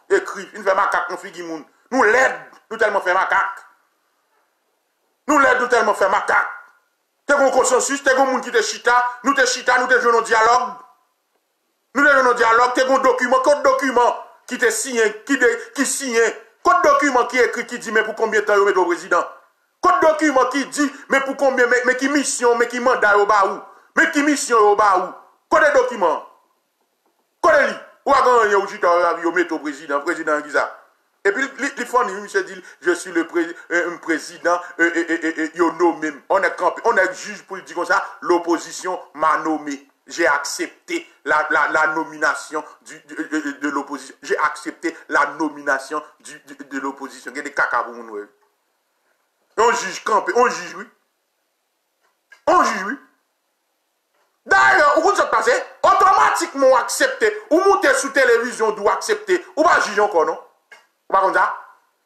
écrit, il fait macaque, on figue moun. Nous l'aide, nous tellement fait macaque. Nous l'aide, nous tellement fait macaque. T'es un consensus, t'es un monde qui te chita, nous te jouons dialogue. Nous te jouons dialogue, t'es un document, code document qui te signe, qui signe, code document qui écrit, qui dit, mais pour combien de temps vous mettez au président? Code document qui dit, mais pour combien, mais qui mission, mais qui mandat au bas où? Mais qui mission au bas où? Code document. Code li. Ou a gagné ou chita, vous mettez au président qui ça? Et puis, il faut dire, monsieur dit, je suis le président, yo nommé. On est juge pour dire comme ça, l'opposition m'a nommé. J'ai accepté la nomination de l'opposition. J'ai accepté la nomination de l'opposition. Il y a des caca pour nous. On juge campé, on juge, oui. On juge, oui. D'ailleurs, vous comprenez ce qui passe? Automatiquement accepté. Ou montez sous télévision, d'où accepter. Ou pas juger encore, non? Ou pas comme ça?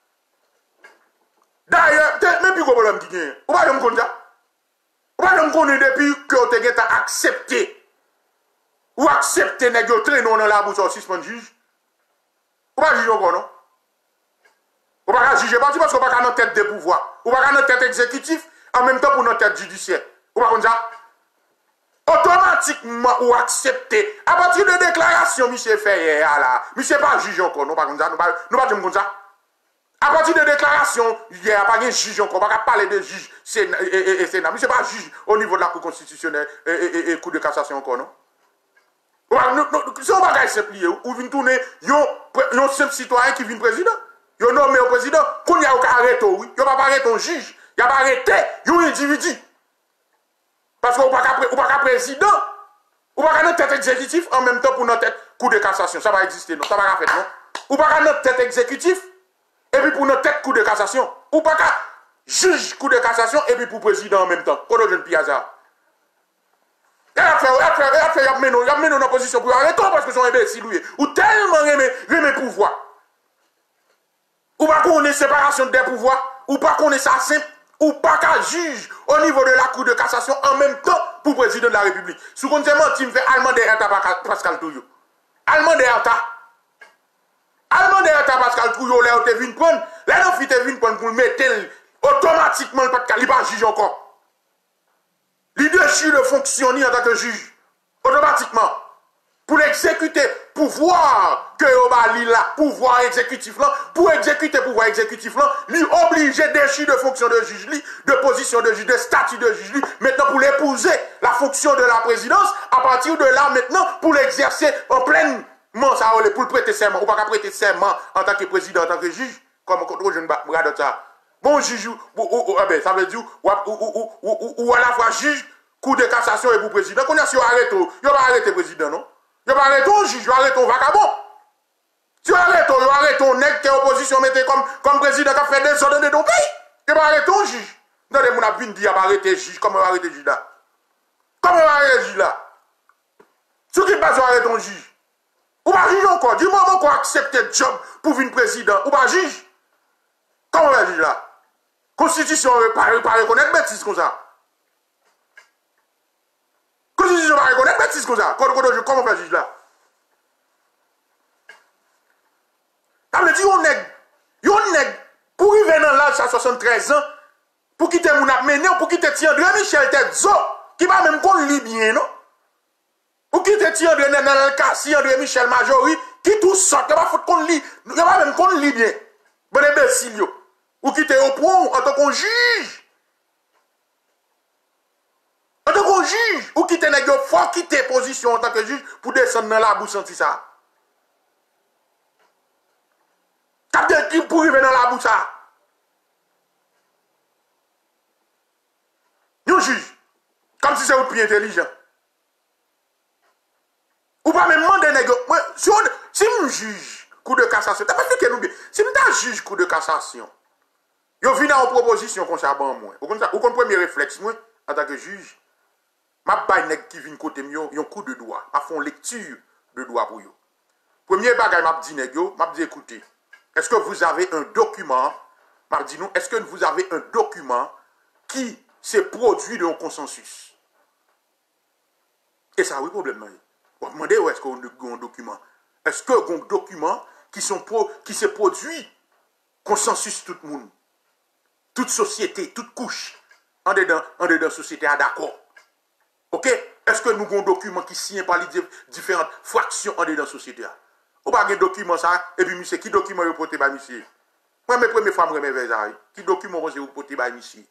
D'ailleurs, même plus gros problème qui gagne. Ou pas comme ça? Ou pas comme depuis que vous avez accepté. Ou accepter nègre traîner dans la bouche au suspend juge. Ou pas juger encore, non? Ou pas juger parce que vous pas dans tête de pouvoir. Ou pas dans tête exécutif en même temps pour notre tête judiciaire. Ou pas comme ça? Automatiquement ou accepter. À partir de déclaration, monsieur fait là. Monsieur pas juge encore, non pas comme ça. Nous pas dire comme ça. À partir de déclaration, il n'y a pas de juge encore. On va pas parler de juge et Sénat. Monsieur pas juge au niveau de la Cour constitutionnelle et Cour de cassation encore, non? Si on va pas simplifier, ou vient tourner, yon simple citoyen qui vient président. Yon nommé au président, qu'on y a arrêté, oui. Yon va pas arrêter un juge. Il a pas arrêté yon individu. Parce qu'on n'est pas président, ou pas notre tête exécutif en même temps pour notre tête coup de cassation. Ça va exister, non? Ça va faire, non? Ou pas notre tête exécutif et puis pour notre tête coup de cassation. Ou pas juge coup de cassation et puis pour président en même temps. Quand on jeune piazza. Et après, il y a mené dans position pour arrêter parce que son imbécile, ou tellement remet pouvoir. Ou pas qu'on ait séparation des pouvoirs, ou pas qu'on ait ça simple. Ou pas qu'un juge au niveau de la Cour de cassation en même temps pour le président de la République. Sous condition, tu me fais allemand de Hertha Pascal Touillou. Allemand de Hertha. Allemand de Hertha Pascal Touillou, là où tu viens prendre, là où tu viens prendre pour le mettre automatiquement le pas de pas juge encore. L'idée de fonctionner en tant que juge. Automatiquement. Pour l'exécuter, pouvoir que là, pouvoir exécutif là, pour exécuter pouvoir exécutif là, lui obligé d'échir de fonction de juge, de position de juge, de statut de juge, maintenant pour l'épouser la fonction de la présidence, à partir de là maintenant pour l'exercer en pleinement, ça pour le prêter serment, ou pas prêter serment en tant que président, en tant que juge, comme je ne regarde ça. Bon juge, ça veut dire, ou à la fois juge, Cour de cassation et pour président, qu'on a si on arrête, il va arrêter président, non? Je vais arrêter ton juge, je vais arrêter ton vagabond. Si on arrête ton nègre qui est opposition, mettez comme président qui a fait des ordres de ton pays. Je vais arrêter ton juge. Non, les gens ont dit qu'il va arrêter le juge. Comment on va arrêter le juge là? Comment on va arrêter le juge là? Ce qui passe, on va arrêter ton juge. Ou pas juge encore. Du moment qu'on accepte le job pour venir président, ou pas juge. Comment on va juge là? Constitution ne va pas reconnaître bêtise comme ça. Constitution ne va pas reconnaître bêtise comme ça. Comment on va juge là? Ça veut dire yon nèg pour arriver dans l'âge à 73 ans, pour quitter mon amené, pour quitter André Michel Tetzo, qui va même qu'on lit bien, non? Pour quitter André dans le cas, si André Michel Majori, qui tout sort, il va faut qu'on lit, il va même qu'on lit bien. Bon imbécile, ou quitter au point en tant qu'on juge. En tant qu'on juge, ou quitter nèg, il faut quitter position en tant que juge pour descendre dans la bouche sentir ça. Capitaine qui pour arriver dans la bouche ça. Nous juge. Comme si c'est un plus intelligent. Ou pas même demander nègre. Si je juge coup de cassation, t'as pas fait que nous bien. Si je juge coup de cassation, yo vient en proposition comme ça ban moi. Ou comme premier réflexe moi en tant que juge, m'a bay nèg qui vient côté moi, yon coup de doigt, a font lecture de doigt pour yo. Premier bagay m'a dit nèg yo, m'a dit écoutez, est-ce que vous avez un document, m'a dit nous, est-ce que vous avez un document qui s'est produit d'un consensus? Et ça oui problème. On va demander où est-ce qu'on a un document. Est-ce que un document qui se produit, consensus tout le monde, toute société, toute couche, en dedans société a d'accord. Ok? Est-ce que nous avons un document qui signe par les différentes fractions en dedans société? Ou pas un document ça, et puis monsieur, qui document vous portez par monsieur? Moi, mes premières fois, je me remets vers qui document vous portez par monsieur?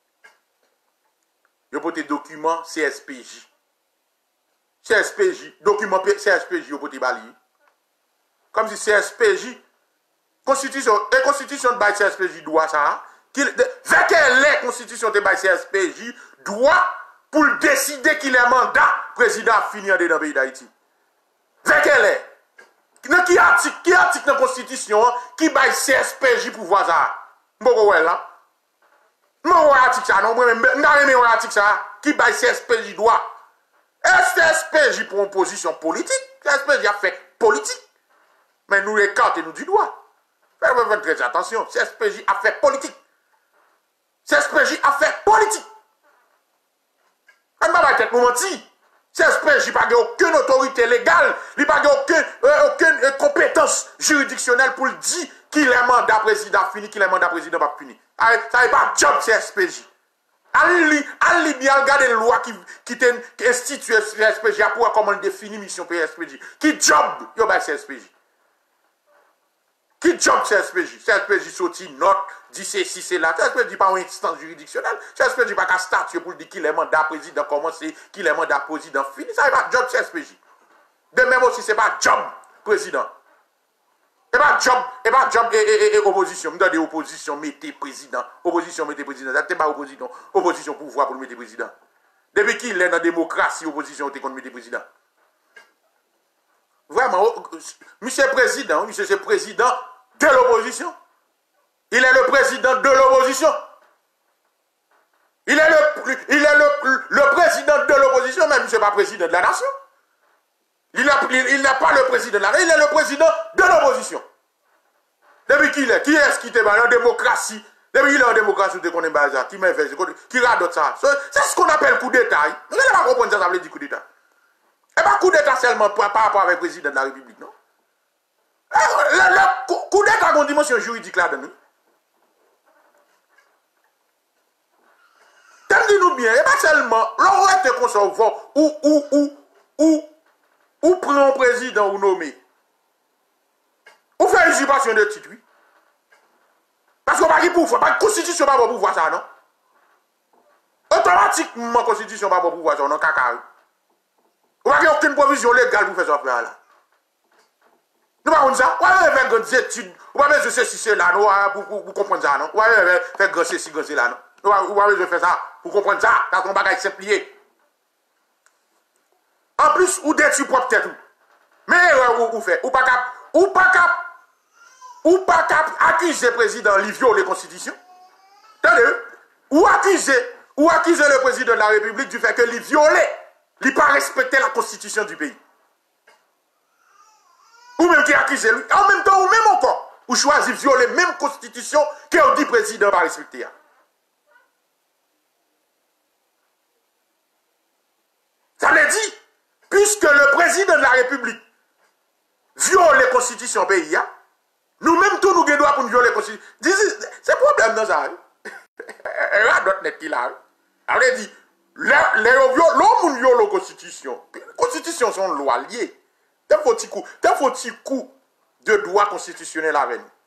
Vous portez document CSPJ. CSPJ, document CSPJ, vous portez par lui. Comme si CSPJ, constitution de CSPJ doit ça, vers quelle constitution de CSPJ doit pour décider qu'il est mandat président à finir dans le pays d'Haïti. Vers quelle est? Qui article dans la constitution qui baille CSPJ pour voir ça? M'boko là. M'boko article ça non, m'aime article ça qui baille CSPJ doit. CSPJ pour une position politique, CSPJ a fait politique. Mais nous écartons nous du doigt. Faites très attention, CSPJ a fait politique. CSPJ a fait politique. On ne va pas être menti. CSPJ n'a pas aucune autorité légale, il n'a pas aucune compétence juridictionnelle pour dire qu'il est mandat président fini, qu'il est mandat président pas fini. Ça n'est pas job CSPJ. Allez bien regarder la loi qui institue CSPJ pour voir comment définir mission CSPJ. Qui job yo ba CSPJ? Qui job CSPJ? CSPJ sorti note, dit ceci, c'est là. CSPJ pas une instance juridictionnelle. CSPJ pas qu'un statut pour dire qu'il est mandat président commencé, qu'il est mandat président fini. Ça n'est pas job CSPJ. De même aussi, c'est pas job président. Et pas job et opposition. Nous avons des oppositions, mettez président. Opposition, mettez président. Ça n'est pas opposition. Opposition pouvoir pour mettre président. Depuis qu'il est dans la démocratie, opposition, on mettre président. Vraiment, monsieur le président, monsieur c'est président de l'opposition. Il est le président de l'opposition. Il est le président de l'opposition, mais monsieur n'est pas président de la nation. Il n'est pas le président de la nation, il est le président de l'opposition. Depuis qu'il est, qui est-ce qui était en démocratie? Depuis qu'il est en démocratie, vous connaissez pas ça, qui m'a fait, qui radote ça. C'est ce qu'on appelle coup d'État. Vous n'allez pas comprendre ça, ça veut dire coup d'État. Et pas coup d'État seulement par rapport avec le président de la République, non? Le coup d'État a une dimension juridique là-dedans. Tenez-nous bien, et pas seulement, l'on reste qu'on s'en va, ou prend un président ou nommé, ou fait une usurpation de titre, oui. Parce qu'on n'a pas de pouvoir, pas de constitution, pas de pouvoir ça, non? Automatiquement, constitution, pas de pouvoir ça, non, caca. Ou pas aucune provision légale pour faire ça faire là. Nous pas ça. Ou pas faire grandes études. Ou pas besoin de ceci là pour comprendre ça non. Ou pas faire grand ceci grand là non. Ou pas besoin de faire ça pour comprendre ça. Parce qu'on bagaille simplifié. En plus ou détruire propre tête. Mais ou fait ou pas cap accuser le président de violer la constitution. Attendez. Ou accuser le président de la République du fait que il violait. Il n'a pas respecté la constitution du pays. Ou même qui accuse lui. En même temps, ou même encore, ou choisit de violer la même constitution que dit président n'a pas respecté. Ça veut dire, puisque le président de la République viole les constitutions pays, nous-mêmes tous nous devons pour nous violer les constitutions. C'est le problème dans ça. Il y a d'autres net qui là. Ça veut dire, l'homme viole la constitution. Les constitutions sont lois liées. Il faut un petit coup de droit constitutionnel avec nous.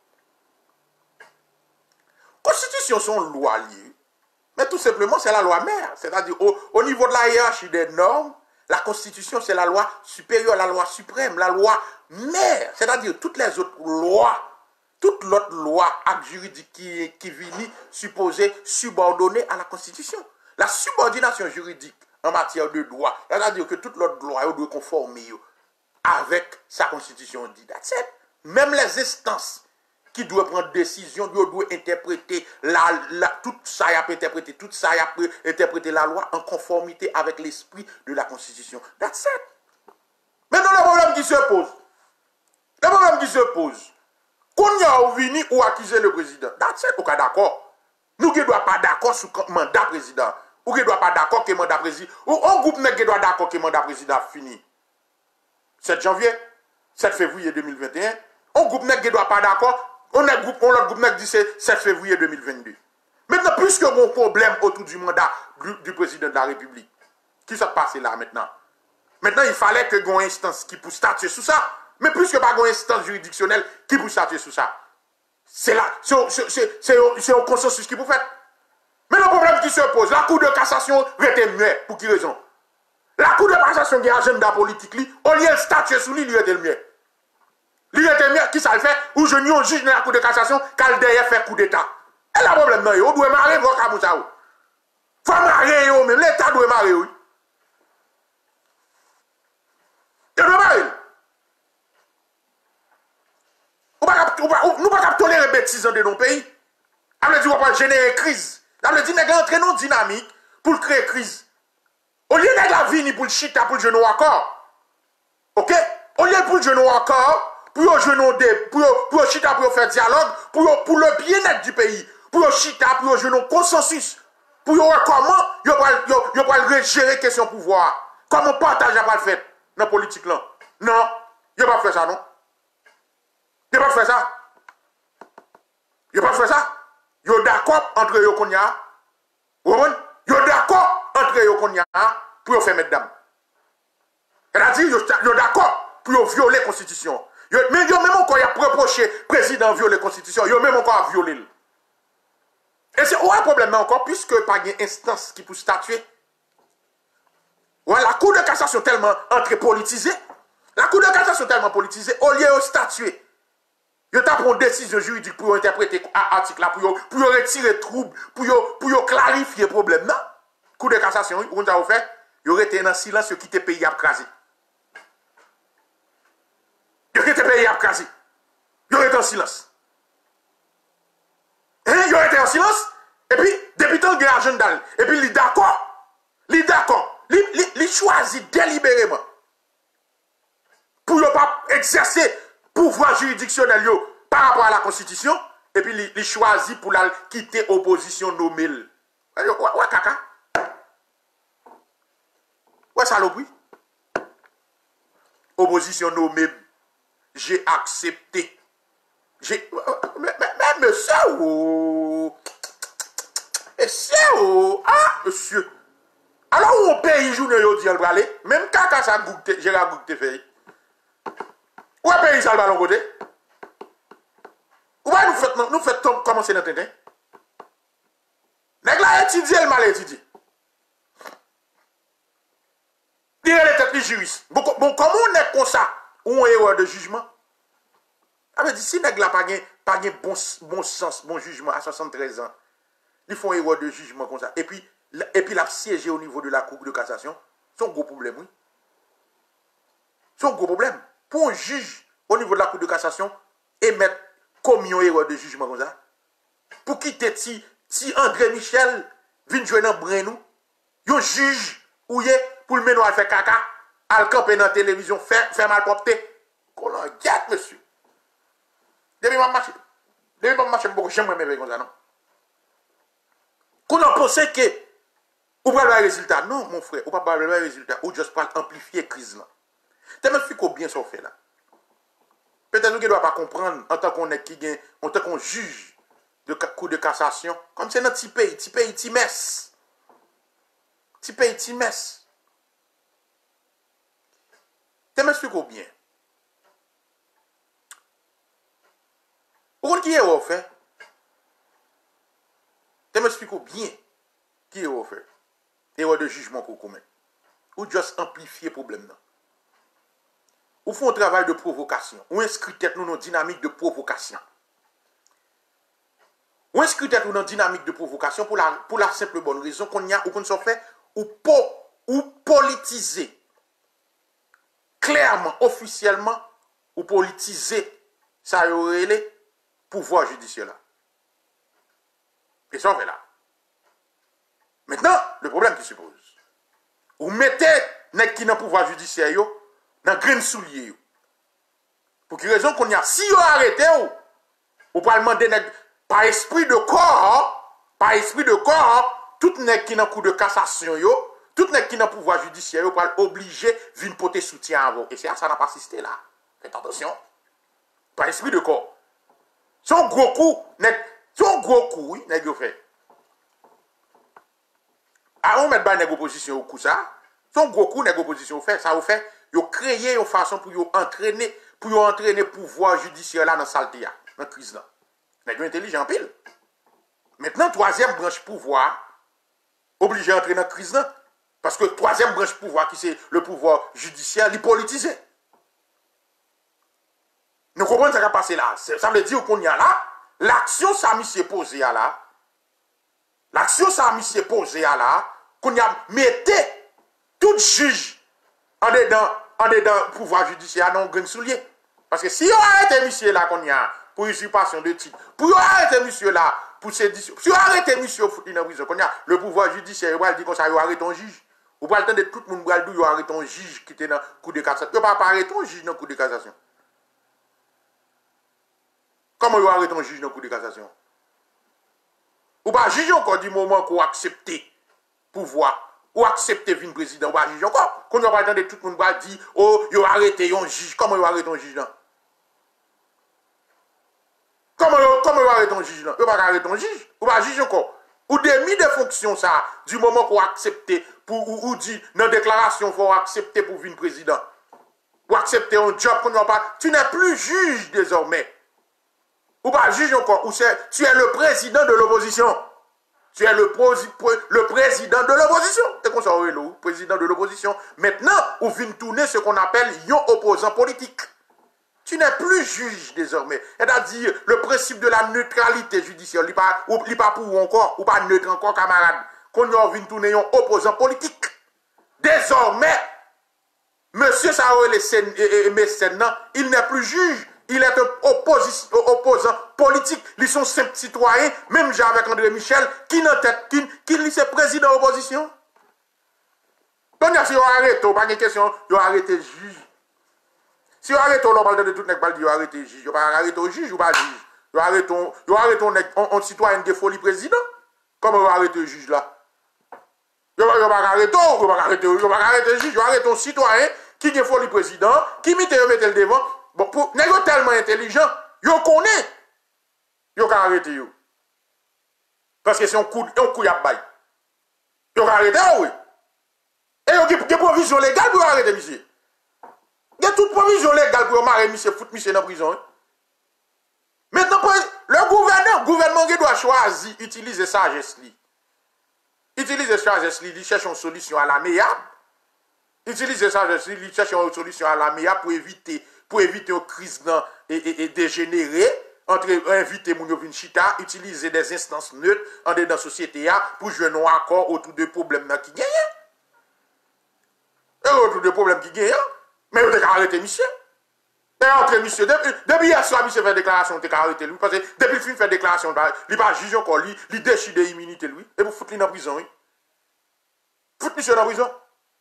Les constitutions sont lois liées. Mais tout simplement, c'est la loi mère. C'est-à-dire, au niveau de la hiérarchie des normes, la constitution, c'est la loi supérieure, la loi suprême, la loi mère. C'est-à-dire, toutes les autres lois, toute l'autre loi, acte juridique qui vient supposée subordonnée à la constitution. La subordination juridique en matière de droit, c'est-à-dire que toute l'autre loi doit conformer avec sa constitution dit. Même les instances qui doivent prendre décision, doivent interpréter tout ça, interpréter tout ça, interpréter la loi en conformité avec l'esprit de la constitution. That's it. Maintenant, le problème qui se pose, qu'on y a venu ou accuser le président, that's it, on est d'accord. Nous ne sommes pas d'accord sur le mandat président. Ou ne sommes pas d'accord que le mandat président. Ou un groupe ne doit d'accord que le mandat président fini. 7 janvier, 7 février 2021, On groupe nèg qui doit pas d'accord, on l'autre groupe nèg dit c'est 7 février 2022. Maintenant, puisque mon problème autour du mandat du président de la République, qui s'est passé là maintenant? Maintenant, il fallait que une instance qui puisse statuer sur ça. Mais puisque pas une instance juridictionnelle qui puisse statuer sur ça, c'est là, c'est au consensus qui vous fait. Mais le problème qui se pose, la Cour de cassation était mieux. Pour qui raison? La Cour de cassation qui a un agenda politique, au lieu de statuer sur lui, il était mieux. Il était mieux, qui ça le fait? Ou je n'y ai juge dans la Cour de cassation, qu'elle derrière fait coup d'État. Et le problème, non, on doit marier vos Kamoussa. Il faut marier, même l'État doit marier. Il doit marier. Nous ne pouvons pas tolérer les bêtises dans nos pays. On veut dire qu'on va générer une crise. On veut dire qu'on va entrer dans une dynamique pour créer une crise. Au lieu de la vie pour le chita, pour le genou encore. Ok? Au lieu pour le genou encore, pour le genou pour le chita, pour faire dialogue, pour le bien-être du pays, pour le chita, pour le genou consensus, pour voir comment il va gérer la question pouvoir. Comment partager pas le fait dans la politique là. Non, il va pas faire ça, non? Il va pas faire ça. Il va pas faire ça. Il est d'accord entre eux qu'on y a. Il est d'accord entre eux qu'on y a pour faire mettre dame. C'est-à-dire, il est d'accord pour violer la Constitution. Mais il y a même encore reproché le président violer la Constitution. Il y a même encore violé. Et c'est un problème encore, puisque pas une instance qui peut statuer. Ouais, la Cour de cassation tellement politisée. La Cour de cassation tellement politisée, au lieu de statuer. Yo t'a pris une décision juridique pour interpréter l'article là, pour retirer trouble, pour clarifier le problème. Non? Cour de cassation, on a fait, yo été dans silence, yo quitté pays à craser. Yo quitté pays à craser. Yo été en silence. Hein? Yo été en silence, et puis, depuis tant que agenda, et puis, il d'accord, il choisit délibérément pour ne pas exercer pouvoir juridictionnel par rapport à la Constitution, et puis il choisit pour la quitter opposition nommée. Ouais, caca. Ouais, saloperie. Opposition nommée. J'ai accepté. Mais monsieur, monsieur. Alors, où on paye journée, il dit, aller, même caca, ça goûte, j'ai la goûté fait. Où est le pays, ça va de côté? Où est nous faites commencer notre temps? Nèg la étudié, le mal étudié. Dire les têtes les juristes. Bon, comment on est comme ça? Ou on erreur de jugement? Ah, mais si nèg la pas bon sens, bon jugement à 73 ans, ils font erreur de jugement comme ça. Et puis la siéger au niveau de la Cour de cassation, c'est un gros problème, oui. C'est un gros problème. Pour un juge au niveau de la Cour de cassation émettre comme une erreur de jugement comme ça, pour quitter si André Michel vient jouer dans Brenou, un juge ou pour le mener à faire caca, à le camper dans la télévision, faire malpropter, qu'on en gâte, monsieur. Depuis ma machine, beaucoup, j'aimerais me comme ça, non? Qu'on en pensait que, ou pas le résultat. Non, mon frère, ou pas le résultat, ou juste pas amplifier la crise là. Tu m'expliques bien ce qu'on fait là. Peut-être que nous ne doit pas comprendre en tant qu'on juge de cour de cassation, comme c'est notre petit pays, petit mess. Petit pays, petit mess. Tu m'expliques bien. Pourquoi qui est offert? Tu m'expliques bien qui est offert. Erreur de jugement qu'on commet. Ou juste amplifier le problème là. Ou font un travail de provocation. Ou inscrit tête nous dans une dynamique de provocation. Ou inscrit tête nous dans une dynamique de provocation pour la simple bonne raison qu'on y a ou qu'on se fait ou politiser clairement, officiellement, ou politiser ça y aurait les pouvoirs judiciaires là. Et ça on fait là. Maintenant, le problème qui se pose. Ou mettez nèg qui dans pouvoir judiciaire yo dans grain soulier. Pour quelle raison qu'on y a si vous arrêtez ou pas demander par esprit de corps, tout nèg qui dans cour de cassation yo, tout nèg qui dans pouvoir judiciaire yo pour obligé venir porter soutien à vous. Et c'est ça n'a pas assisté là. Faites attention. Par esprit de corps. Son gros coup, oui, nèg yo fait. Avant mettre ba nèg opposition au coup ça, son gros coup nèg opposition fait, ça vous fait, yo créer une façon pour yo entraîner pouvoir judiciaire là dans saleté dans crise là. Nèg yo intelligent pile. Maintenant troisième branche pouvoir obligé d'entrer dans crise là parce que troisième branche pouvoir qui c'est le pouvoir judiciaire, li politisé. Nous comprenons ce qui a passé là. Ça veut dire qu'on y a là, l'action ça monsieur posé là. L'action ça monsieur posé là, qu'on y a mettez tout juge en dedans pouvoir judiciaire dans grain soulier. Parce que si on arrête monsieur là qu'on y a pour usurpation de titre, pour arrêter monsieur là pour sédition, si on arrête monsieur foutu dans prison qu'on y a le pouvoir judiciaire, il va dire comme ça, il arrête ton juge. Ou pas le temps de tout le monde va dire il arrête ton juge qui était dans cour de cassation. Il va pas arrêter ton juge dans cour de cassation. Comment vous arrêtez un juge dans le coup de cassation? Ou pas juger encore du moment qu'on accepte pouvoir, ou accepter une président, ou pas juger encore. Quand on va attendre tout le monde va dire, oh, vous arrêtez un juge. Comment vous arrêtez un juge là? Comment vous arrêtez un juge là? Vous pas arrêter un juge. Ou pas juger encore. Ou demi de fonction ça, du moment qu'on accepte, ou dit, dans la déclaration, il faut accepter pour venir président. Ou accepter un job, tu n'es plus juge désormais. Ou pas juge encore, ou tu es le président de l'opposition. Tu es le président de l'opposition. C'est comme ça, le président de l'opposition. Maintenant, on vient tourner ce qu'on appelle un opposant politique. Tu n'es plus juge désormais. C'est-à-dire, le principe de la neutralité judiciaire, il n'est pas pour encore, ou pas neutre encore, camarade. Qu'on vient tourner un opposant politique. Désormais, monsieur Saoul et Mécène, il n'est plus juge. Il est un opposant politique. Ils sont simples citoyens, même j'ai avec André Michel, qui n'a tête, qui est président de l'opposition. Donc, si vous arrêtez, pas de question, vous arrêtez le juge. Si vous arrêtez, on parle de tout le monde, vous arrêtez le juge. Vous arrêtez le juge ou pas le juge. Vous arrêtez un citoyen de folie président. Comment vous arrêtez le juge là? Vous ne pas arrêter le juge. Vous arrêtez un citoyen qui est folie président, qui met le devant. Bon, pour nèg tellement intelligent, yo connaît, yo ka arrêter yo. Parce que c'est un coup y a bail. Yo ka arrêter oui. Et yo gen provision légale pour arrêter monsieur. Il y a toute provision légale pour marrer monsieur foutre monsieur dans prison. Maintenant le gouvernement qui doit choisir utiliser sagesse li. Utiliser sagesse li, il cherche une solution à l'amiable. Utiliser sagesse li, il cherche une solution à l'amiable pour éviter une crise et dégénérer, inviter moun yo vin chita, utiliser des instances neutres en dedans société pour jouer un accord autour de problèmes qui gagnent. Et autour de problèmes qui gagnent, mais vous avez arrêté monsieur. Et entre monsieur, depuis hier soir, monsieur fait déclaration, vous avez arrêté lui, parce que depuis le film fait déclaration, il va juger encore, il décide d'immunité lui, et vous foutez lui dans la prison, oui. Foutez monsieur dans la prison.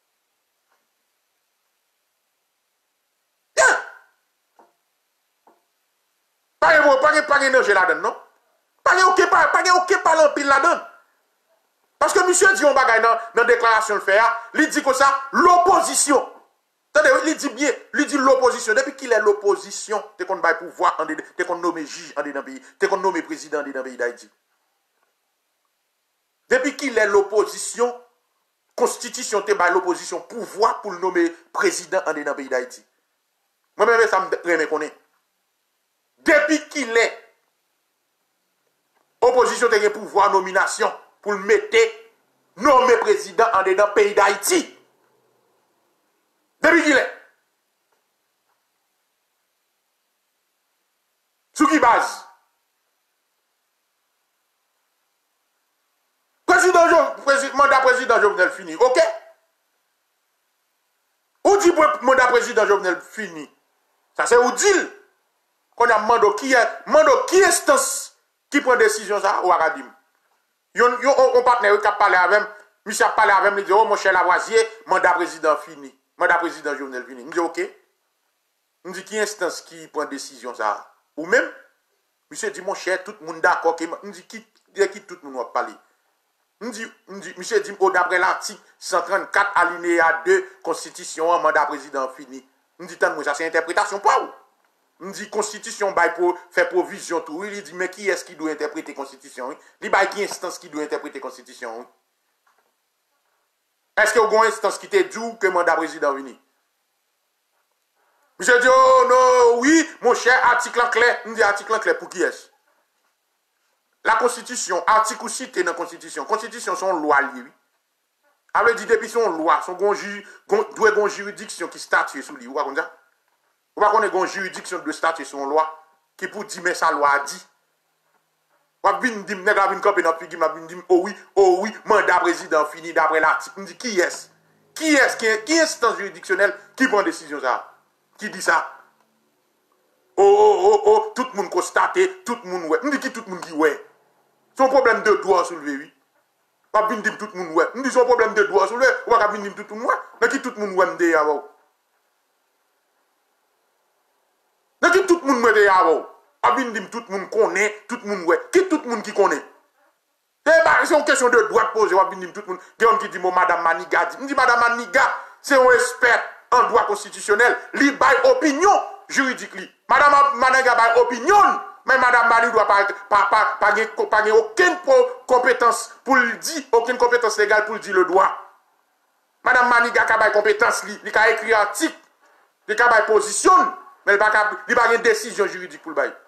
Pas de danger là-dedans, non? Pas de aucun parlant pile là-dedans. Parce que monsieur dit on bagaille dans la déclaration le faire, il dit comme ça, l'opposition. Il dit bien, il dit l'opposition. Depuis qu'il est l'opposition, t'es qu'on va pouvoir, t'es qu'on nomme juge dans le pays, t'es qu'on nomme président dans le pays d'Haïti. Depuis qu'il est l'opposition, constitution, t'es l'opposition, pouvoir pour le nommer président dans le pays d'Haïti. Moi-même, ça me connaît. Depuis qu'il est opposition de pouvoir nomination pour le mettre nommé président en dedans pays d'Haïti. Depuis qu'il est. Sous qui base? Mandat président Jovenel fini. Ok? Ou dit mandat président Jovenel fini? Ça c'est ou dit? Qu'on a mando qui instance qui prend décision ça ou Aradim. On partenaire qui a parlé avec monsieur a parlé avec lui dit oh mon cher Lavoisier, mandat président fini. Mandat président Jovenel fini. Me dit OK. Me dit qui instance qui prend décision ça ou même monsieur dit mon cher tout le monde d'accord me dit qui tout le monde va parler. Me dit monsieur dit d'après l'article 134 alinéa 2 constitution mandat président fini. Me dit tant moi ça c'est interprétation pas ou. me dit constitution bail pour faire provision tout. Il dit mais qui est-ce qui doit interpréter constitution? Il bail qui instance qui doit interpréter constitution? Est-ce que vous avez une instance qui te dit que mandat président vini? Je dis oh non, oui, mon cher, article en clair, me dit article en clair pour qui est-ce? La constitution, article cité dans la constitution. Constitution son loi liée. Alors dit depuis son loi, son doit une juridiction qui statue sous lui. Vous voyez ça? Vous voyez qu'on a une juridiction de statuer sur une loi qui pour dire mais sa loi a dit. Vous voyez dire nèg la vinn camper dans figi m'a vinn dire oh oui, mandat président fini d'après l'article. Me dit qui est-ce? Qui est instance juridictionnelle qui prend décision ça? Qui dit ça? Oh, tout le monde constate, tout le monde ouais. Me dit qui tout le monde qui ouais? Son problème de droit soulevé oui. Pas vinn dire tout le monde ouais. Me dit son problème de droit soulevé, ou pas vinn dire tout le monde ouais. Mais qui tout le monde ouais me dit avant? Qui tout le monde me dit avant? Pas vinn dire tout le monde connaît, tout le monde ouais. Qui tout le monde qui connaît? C'est une question de droit posée, pas vinn dire tout le monde. Quelqu'un qui dit madame Maniga dit. Me dit madame Maniga, c'est un expert en droit constitutionnel, li bail opinion juridique li. Madame Maniga bail opinion. Mais Madame Mani doit pas aucune compétence pour le dire, aucune compétence légale pour le dire le droit. Madame Mani a pas de compétence, il a écrit article, il a pas position, mais il n'a pas une décision juridique pour le bail.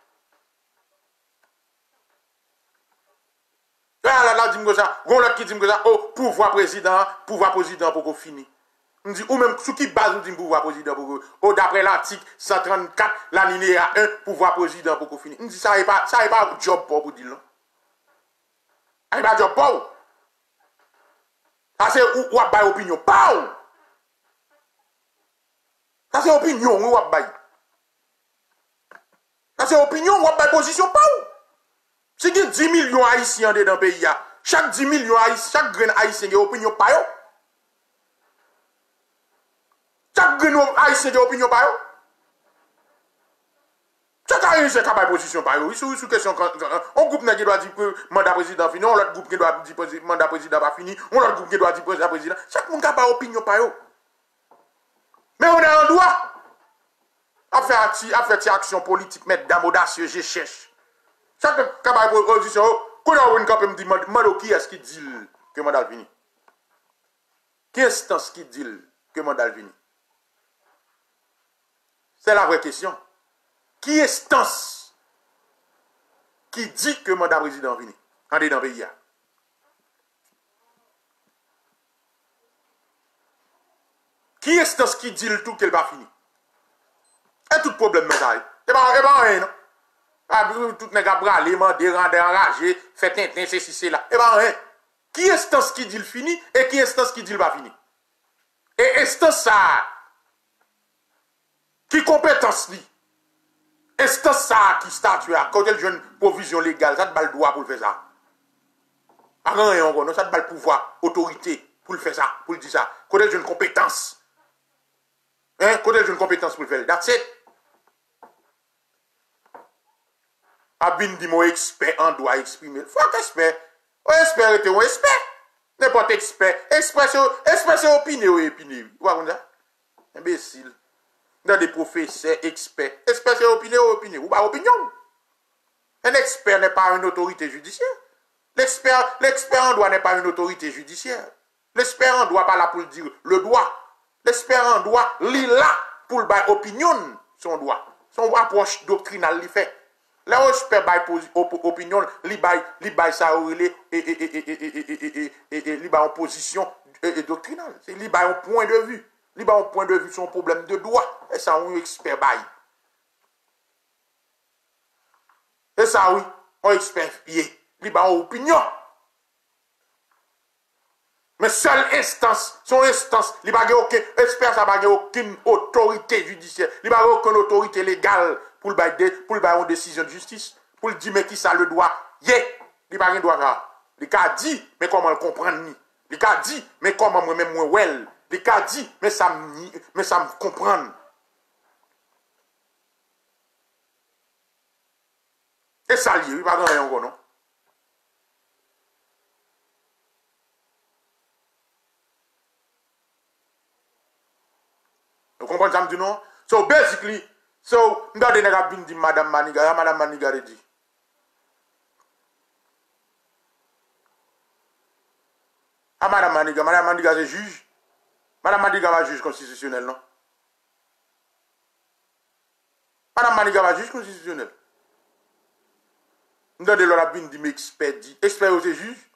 Là, dit ça, l'autre qui dit ça, oh, pouvoir président pour qu'on finisse. On dit, ou même, sous qui base ou dit pouvoir président pour que, oh, d'après l'article 134, l'alinéa 1, pouvoir président pour qu'on finisse. On dit, ça n'est pas job pour dire, non? Ça n'est pas job pour. Ça c'est ou à opinion, pas. Ça c'est opinion, ou à bail. Ça c'est opinion, ou à bail position, pas. Si il y a 10 millions haïtiens dans le pays, chaque 10 millions haïtiens, chaque grain haïtien, il y a opinion, pas. Chaque grain haïtien, il y a opinion, pas. Chaque haïtien, il y a position, pas. Oui, sous question, un groupe qui doit dire que mandat président fini, on l'autre groupe qui doit dire que mandat président pas fini, on l'autre groupe qui doit dire que président. Chaque monde a pas opinion, pas. Mais on est en droit. À faire action politique, mettre dame audacieux, je cherche. Chaque cabaret position, quand on a me dit, qui est-ce qui dit que mandat fini? Qui est-ce qui dit que mandat fini? C'est la vraie question. Qui est-ce qui dit que mandat président fini? En dedans le pays. Qui est-ce qui dit le tout qu'elle va finir? Et tout problème, mais ça. Et pas rien, non? Tout le monde a demandé, enragé, fait tintin, c'est là. Et pas rien. Qui est-ce qui dit le fini et qui est-ce qui dit le va finir? Et est-ce ça qui compétence li? Est-ce ça qui statue à côté de jeune provision légale, ça te bat le droit pour le faire ça? Pas rien, non, ça te bat le pouvoir, autorité pour le faire ça, pour le dire ça. Côté de jeune compétence. Hein, côté de jeune compétence pour le faire. That's it. Abin dit mon expert en droit exprimer. Faut qu'expert. Un expert était un expert. N'importe expert. Expert c'est opinion. Vous voyez ça? Imbécile. Dans des professeurs experts. Expert c'est opinion. Ou pas opinion. Un expert n'est pas une autorité judiciaire. L'expert en droit n'est pas une autorité judiciaire. L'expert en droit pas là pour dire le droit. L'expert en droit, il là pour le bail opinion son droit. Son approche doctrinale, il fait. Là où expert bail opinion, il bail ça il bail en position doctrinale. Il bail en point de vue. Il bail en point de vue son problème de droit. Et ça, un expert bail. Et ça, oui, un expert pied. Il bail en opinion. Mais seule instance, son instance, il n'y a aucun expert, ça n'a aucune autorité judiciaire, il n'y a aucune autorité légale pour le une décision de justice, pour le dire, mais qui ça le droit, il n'y a pas de droit là. Il a dit, mais comment le comprendre ni? Il a dit, mais comment moi-même moi well? Il a dit, mais ça me comprendre. Et ça lié, il n'y a pas de rien encore, non? Vous comprenez ça me dit non? So basically, So, nous avons dit Madame Maniga, Madame Maniga dit. Ah, Madame Maniga c'est juge. Madame Maniga va juge constitutionnel, non? Madame Maniga va juge constitutionnel. Nous avons dit mais expert dit. Expert c'est juge.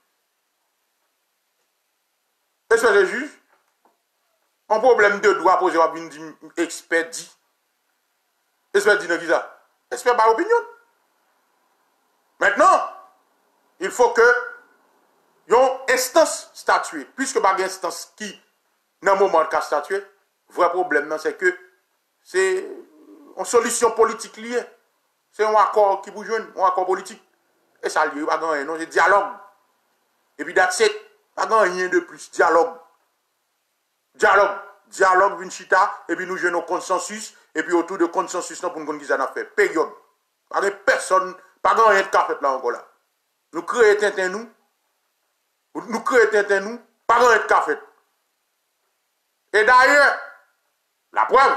Expert c'est juge. Un problème de droit posé à dit expert dit. Expert dit qui ça? Expert par opinion. Maintenant, il faut que y ait une instance statuée. Puisque pas une instance qui, dans le moment de statuer, le vrai problème, c'est que c'est une solution politique liée. C'est un accord qui vous joue, un accord politique. Et ça lié, pas grand non, c'est dialogue. Et puis that's it. Pas grand rien de plus. Dialogue. Dialogue. Dialogue, Vinchita, et puis nous jouons un consensus, et puis autour de consensus, pour nous dire qu'on a fait. Période. Pas de personne, pas grand rien de café là encore là. Nous créons Tintin nous. Nous créons Tintin nous, pas grand rien de café. Et d'ailleurs, la preuve,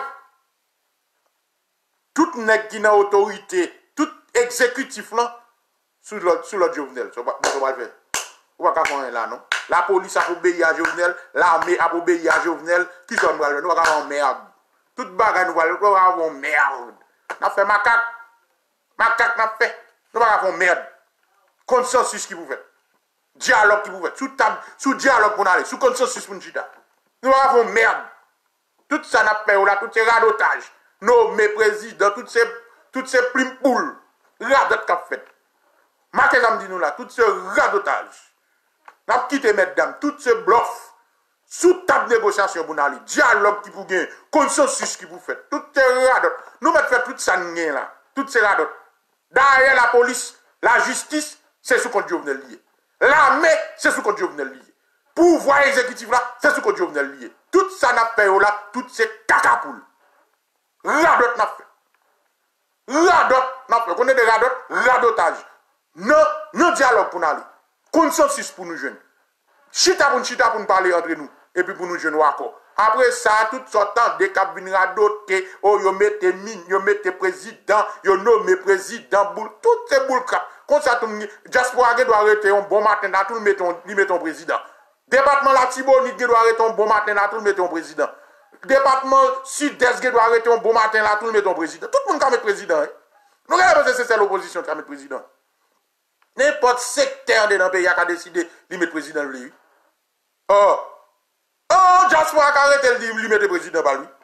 tout nèg qui n'a autorité, tout exécutif là, sous l'autre Jovenel. Ça va le faire. On va pas faire là, non? La police a obéir à Jovenel, l'armée a obéir à Jovenel, qui sont nous va faire merde. Toute bagarre nous va faire merde. N'a fait macaque. Macaque n'a fait. Nous va faire merde. Consensus qui vous fait. Dialogue qui vous fait. Sous dialogue pour aller, sous consensus pour nous chita. Nous va faire merde. Tout ça n'a pas là, tous ces radotages. Nos présidents, toutes ces primes poules. Radotes qu'a fait. Marquez ça me dit nous là, tous ces radotages. N'a quitté mesdames, toutes ces bluffs, sous table négociation pour aller, dialogue qui vous gagne, consensus qui vous fait, toutes ces radotes. Nous mettons fait tout ça là, toutes ces radotes. Derrière la police, la justice, c'est sous compte Jovenel lié. L'armée, c'est sous compte Jovenel lié. Pouvoir exécutif là, c'est sous compte Jovenel lié. Tout ça n'a pas là, toutes ces cacapoules. Radotes n'a fait. Radotes n'a fait. On est des radotes, radotage. Non dialogue pour nous aller. Consensus pour nous jeunes. Chita pour nous parler entre nous. Et puis pour nous jeunes encore. Après ça, tout sortant des cabines radotés, oh, yo mette mine, yo mette président, yo nommé président, boule, toutes ces boules crap. Comme ça, tout le monde, Diaspora doit arrêter un bon matin, là, tout le mettons président. Département Latibonite doit arrêter un bon matin, là, tout le mettons président. Département Sud-Est doit arrêter un bon matin, là, tout le mettons président. Tout le monde peut mettre président. Hein? Nous regardons que c'est l'opposition qui va mettre président. N'importe secteur de dans le pays a décidé de mettre président lui. Oh, Diaspora a arrêté de lui mettre président par lui.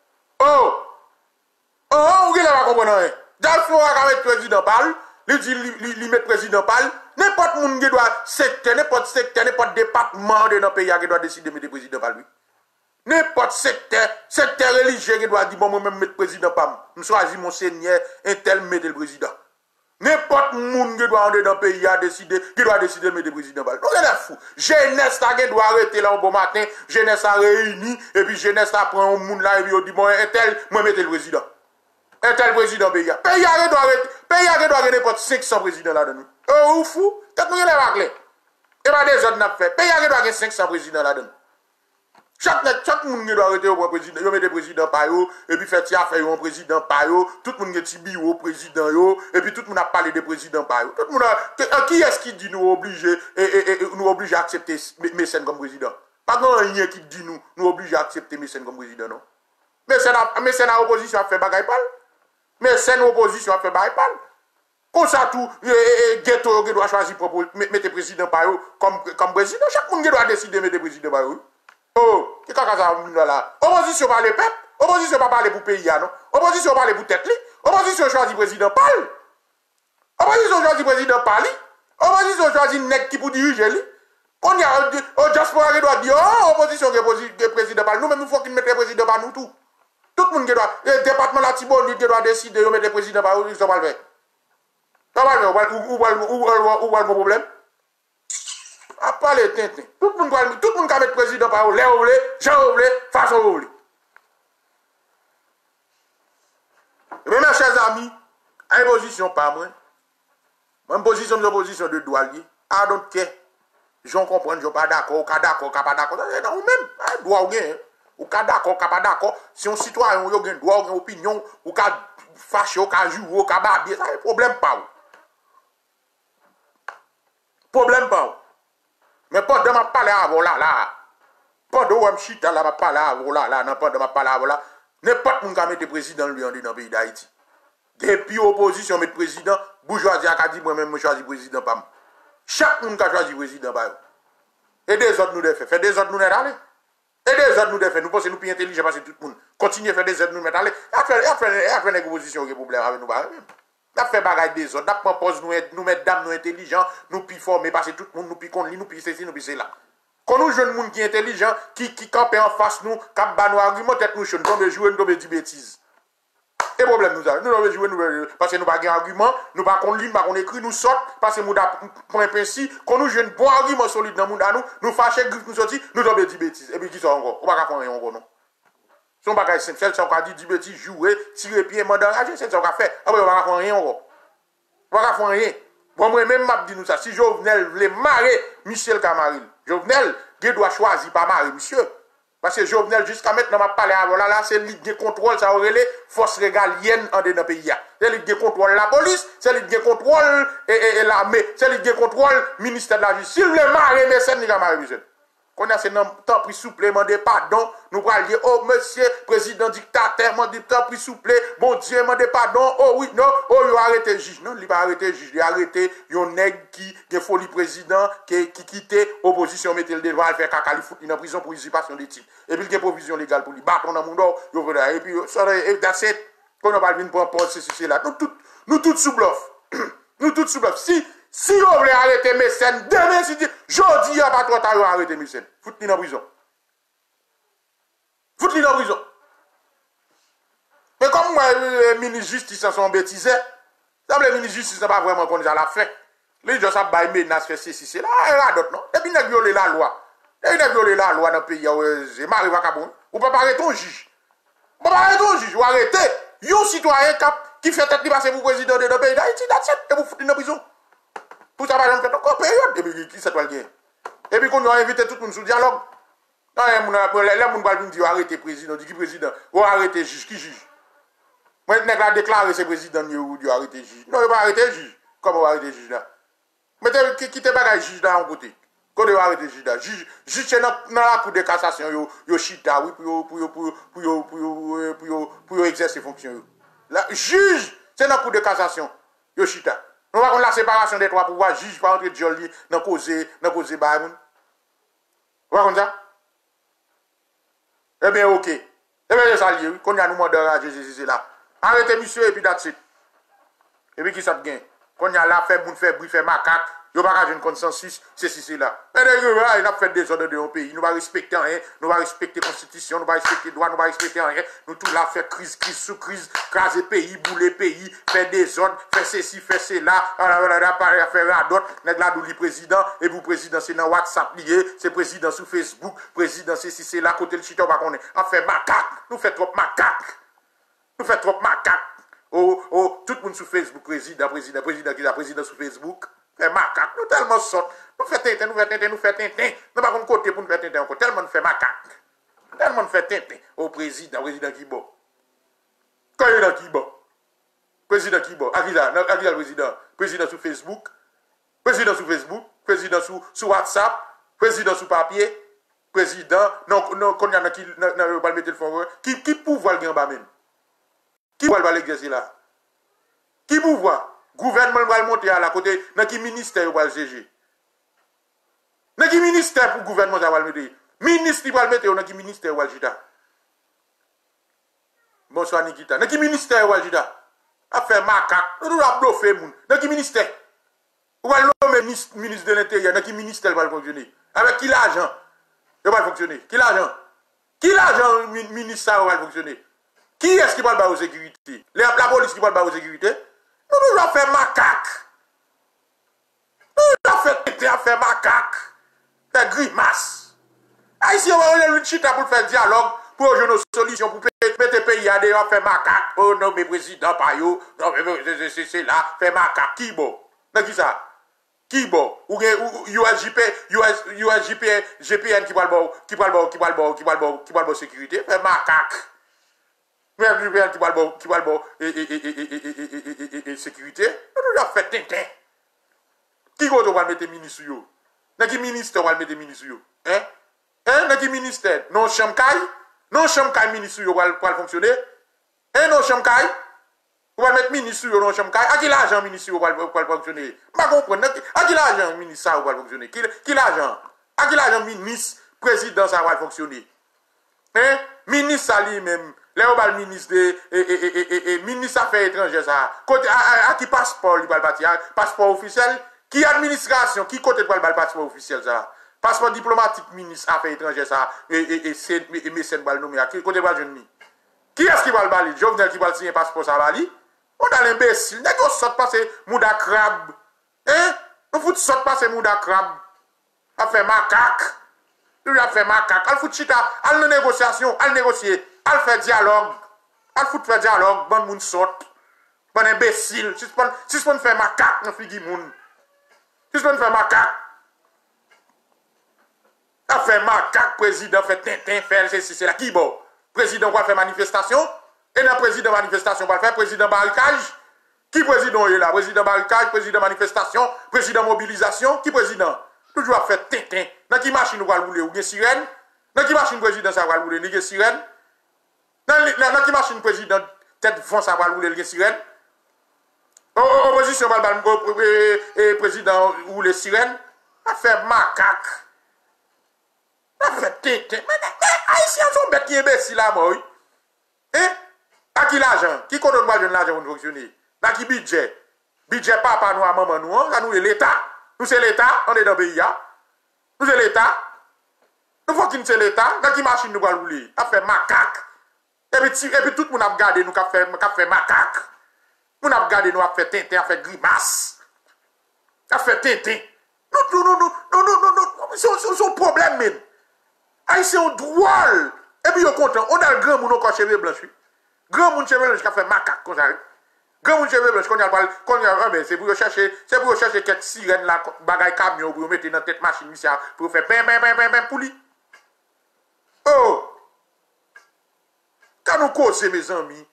Vous ne pas comprendre. Diaspora a mettre président par lui. Lui mettre président par lui. N'importe monde qui doit secteur, n'importe département de dans le pays qui doit décider de mettre président par lui. N'importe secteur religieux qui doit dire bon, moi-même mettre président par moi. Je choisis mon seigneur, un tel mettre le président. N'importe monde qui doit entrer dans le pays qui doit décider de mettre le président par lui. Donc, c'est fou. Jeunesse qui doit arrêter là au bon matin, jeunesse a réuni, et puis jeunesse a prend un monde là, et puis on dit bon, un tel, moi mettre le président. Un tel président pays. Pays doit arrêter. Pays doit arrêter n'importe 500 présidents là-dedans. Oh, fou. Peut-être nous y a les et pas des autres n'a fait. Pays doit arrêter 500 présidents là-dedans. Chaque monde doit arrêter au président, yo mette président par yo, et puis fait affaire un président par yo, tout le monde qui dit au président yo, et puis tout le monde a parlé de président par yo. Tout le monde qui est-ce qui dit nous obligés à accepter Mécène comme président? Pas grand rien qui dit nous obligés à accepter Mécène comme président non. Mécène à opposition a fait bagaille parle. Mécène opposition a fait bagaille parle. Comme ça tout ghetto qui doit choisir pour mettre président par yo comme président, chaque monde doit décider de mettre président par yo. Oh, qui est ça là? Opposition parle peuple, opposition pas parler pour pays, non? Opposition parle pour tête li, opposition choisit président parle. Opposition choisit président parle. Opposition choisit nèg qui pour diriger li. On y a Diaspora qui doit dire oh, opposition qui président parle. Nous même il faut qu'il mette le président par nous tout. Tout le monde qui doit le département Latibonite qui doit décider de mettre le président par nous, ça va le faire. Ça va le faire. Où va le problème? A pas les tintin. Tout le monde va mettre président par où, les oublés, Jean oublé, façon oublé. Mais mes chers amis, à une position pas moi, une position de l'opposition de douanier, I don't care. Je comprends, je ne suis pas d'accord, pas d'accord. Non, même, droit ou bien. ou ka d'accord, ka pas d'accord. Si un citoyen yo gen droit, ou gen opinion, ou ka fâché, ou ka jouer, ou ka babie, ça problème pas. Problème pas. Mais pas de ma parler avant là. Pas de wam chita là, ma parler avant là, non pas de ma parler avant là. N'importe qui qui mette président lui dans le pays d'Haïti. Depuis opposition met président, bourgeoisie a dit moi-même je choisis président pas. Chaque monde qui a choisi président pas. Et des autres nous de fait des autres nous net aller. Et des autres nous de fait nous pensons nous plus intelligents parce que tout le monde continue à faire des autres nous mettre aller. A faire une opposition qui problème avec nous pas. A fait bagaille des autres, n'a propose nous mettre dame nous intelligents, nous plus formés parce que tout le monde nous plus connaît, nous plus ceci, nous plus cela. Quand nous jeune monde qui est intelligent, qui campe en face nous, qui bat nos arguments, tête nous tombe jouer, nous tombe dire bêtises. Et problème nous avons, nous devons jouer, parce que nous n'avons pas d'argument, nous n'avons pas de ligne, nous n'avons pas écrit, nous sortons, parce que nous avons point précis, quand nous jouons un bon argument solide dans le monde, nous fâchons, nous sortons, nous devons dire bêtises. Et puis qui sont encore? On ne va pas faire rien encore, non? Si on ne va pas faire simple, si on va dire bêtises, jouer, tirer pied, m'engager, c'est ce qu'on va faire. Après, on ne va pas faire rien encore. On ne va pas faire rien. Bon, moi, même, je dis nous ça. Si Jovenel voulait marrer Michel Camaril, Jovenel, il doit choisir pas marrer, monsieur. Parce que Jovenel, jusqu'à maintenant, m'a parlé avant là, c'est lui qui contrôle, ça aurait les forces régaliennes en dedans pays. C'est lui qui contrôle la police, c'est lui qui contrôle l'armée, c'est lui qui contrôle le ministère de la Justice. S'il veut marrer, mais c'est lui qui a marré, monsieur. Qu'on a ce temps pris supplément de pardon, nous allons dire, oh monsieur, président dictateur, mon temps pris souple, bon Dieu, demandez pardon, oh oui, non, oh, il a arrêté le juge. Non, il n'a pas arrêté le juge, il a arrêté un nègre qui est folie président, qui quittait l'opposition, mettait le devoir, il fait caca, il fout en prison pour usurpation des titres. Et puis il y a provision légale pour lui battre dans le monde, et puis, that's it, qu'on n'a pas venir pour un poste, c'est là. Nous tous sous bluff. Nous tous sous bluff. Si vous voulez arrêter Mécène, demain, si jeudi, il n'y a pas trop tard, arrêter Mécène. Foutez-le en prison. Foutez-le en prison. Mais comme moi, le ministre de Justice sont bêtisés, ça le ministre de Justice n'a pas vraiment connu à la fin. Les gens savent pas menace faire ceci, c'est là, il y a d'autres, non? Et puis, il a violé la loi. Il a violé la loi dans le pays, c'est Marie Vacabon. Vous ne pouvez pas arrêter un juge. Vous ne pouvez pas arrêter un juge. Vous arrêtez un citoyen qui fait tête passer pour président de notre pays d'Haïti, et vous foutez en prison. Pour ça, par exemple, fait encore période. Et puis, qui ça doit gagner? Et puis, qu'on a invité tout le monde sous dialogue. Non, les gens vont dire arrêtez président. Dit qui président? Ou arrêtez juge. Qui juge? Moi, je n'ai déclaré ce président ou arrêter juge. Non, il va arrêter juge. Comment on va arrêter juge là? Mais quittez pas le juge là en côté. Quand on va arrêter juge là? Juge, c'est dans la cour de cassation, yo chita, oui, pour exercer fonction. Juge, c'est dans la cour de cassation, yo chita. Nous avons la séparation des trois pouvoirs, juge pas entre Joli, dans causer Bayoun. Vous voyez ça? Eh bien, ok. Eh bien, ça lié, oui. Quand il y a nous demandé c'est là. Arrêtez, monsieur, et puis that's it. Et puis, qui ça te gagne? Quand il y a là, fait boule, fait bruit, fait macaque, il n'y a pas un consensus, c'est là. Mais il a fait des ordres de nos pays. Nous ne respectons rien, nous ne respectons la Constitution, nous ne respectons les droits, nous ne respectons rien. Nous tout là, fait crise sous crise, craser pays, bouler pays, faire des ordres, faire ceci, faire cela, faire à d'autres. Nous avons le président, et vous, président, c'est dans WhatsApp lié, c'est président sur Facebook, président, c'est là, côté le chita, on fait macaque, nous fait trop macaque. Nous fait trop macaque. Oh, tout le monde sur Facebook, président qui est président sur Facebook. Fait macaque, nous tellement sortent, nous fait tintin. Nous pas de côté pour nous faire tintin encore, tellement fait macaque. Tellement fait tintin au président qui bon. Quand il est qui bon? Président qui bon? À qui le président sur Facebook, président sur WhatsApp, président sur papier, président, non, quand il y en a qui ne pas mettre le fond, qui pouvoir le gagner même? Qui va l'exercer là? Qui pouvoir? Gouvernement va le monter à la côté, dans qui ministère va le GG? Dans qui ministère pour le gouvernement va le mettre? Ministre va le mettre, dans qui ministère va le jita? Bonsoir Nikita. Dans qui ministère va le jita? A fait macaque. Nous avons bluffé moun. Dans qui ministère? Ou va le nommer ministre de l'Intérieur, dans qui ministère va le fonctionner? Avec qui l'argent? Il va fonctionner. Qui l'argent? Qui l'argent ministère va fonctionner? Qui est-ce qui va le battre aux sécurité? La police qui va le battre aux sécurité? Nous avons fait macaque. Nous avons fait macaque. Fait grimace. Ici, on va aller le chita pour faire dialogue, pour jouer nos solutions, pour mettre le pays à dehors, faire macaque. Oh non, mais président, pas yo. Non, mais c'est là, fait macaque. Qui bon? Mais qui ça? Qui bon? Ou USJP, GPN qui parle bon sécurité, fait macaque. USJPN qui parle bon sécurité, nous avons fait tintin. Qui va mettre ministre yo? Dans qui ministère va mettre ministre yo? Hein? Dans qui ministère? Non chamkay? Non chamkay ministre yo va fonctionner? Hein non chamkay? Vous allez mettre ministre yo non chamkay? À qui l'argent ministre yo va fonctionner? Pas comprendre. À qui l'argent ministre ça va fonctionner? Qui l'argent? À qui l'argent ministre président ça va fonctionner? Hein? Ministre ça lui-même, là on ministre de ministre affaires étrangères ça. Côté à qui passeport il va partir? Passeport officiel? Qui administration, qui côté de le passeport officiel ça? Passeport diplomatique, ministre affaires étrangères ça, et mécène va le nommer à qui côté va jeune mi? Qui est-ce qui va le bali? Jovenel qui va le signer passeport ça bali? On a l'imbécile, n'est-ce qu'on saute passer mouda crabe? Hein? On fout saute passer mouda crabe. A fait macaque. Il a fait macaque. Al fout chita, al négociation, al négocier, al fait dialogue. Al fout faire dialogue, bon moun saute. Bon imbécile, si on fait macaque, on fait moun. Si on fait macaque, a fait macaque, président fait tintin, fait c'est là qui bon. Président va faire manifestation, et dans président manifestation va faire président barricage. Qui président est là? Président barricage, président manifestation, président mobilisation, qui président? Toujours fait tintin. Dans qui machine va rouler ou bien sirène? Dans qui machine président ça va rouler, il y a sirène? Dans qui machine président tête vent ça va rouler, il y a sirène? Opposition président ou les sirènes, a fait macaque. A fait tété. Mais Haïtiens sont bêtes qui imbéciles là, moi. Hein? À qui l'argent? Qui compte l'argent pour fonctionner? Dans qui budget? Budget papa nous à maman nous, ça nous est l'État. Nous c'est l'État, on est dans le pays. Nous c'est l'État. Nous faut qu'il c'est l'État. Dans qui machine nous va rouler? A fait macaque. Et puis tout le monde a regardé nous qu'a fait macaque. On a regardé, nous a fait tintin, a fait grimace. A fait tintin. Non, c'est un problème, même. Haïtien ont drôle. Et puis, ils sont contents. On a le grand moun encore cheveux blancs. Grand moun cheveux blancs qui a fait macaque, comme ça. Grand moun cheveux blancs, c'est pour chercher quelques sirènes là, bagaille camion, pour mettre dans tête machine, pour faire pim, pour lui. Oh! Quand nous causons, mes amis,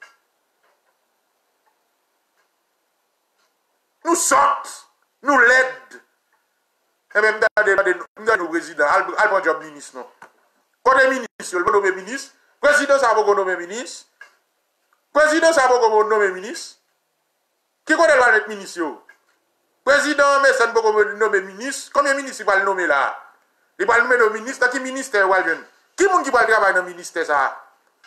nous sortons, nous l'aidons. Et même dans nos présidents, Alban Job ministre, non. Quand les ministres, le nommé ministre, président, ça va nommer ministre. Président, ça va nommer ministre. Qui connaît le ministre? Président, mais ça ne peut nommer ministre. Combien de ministres il va le nommer là? Il va le nommer le ministre. Dans quel ministère, Walden? Qui est-ce qui va travailler dans le ministère ça?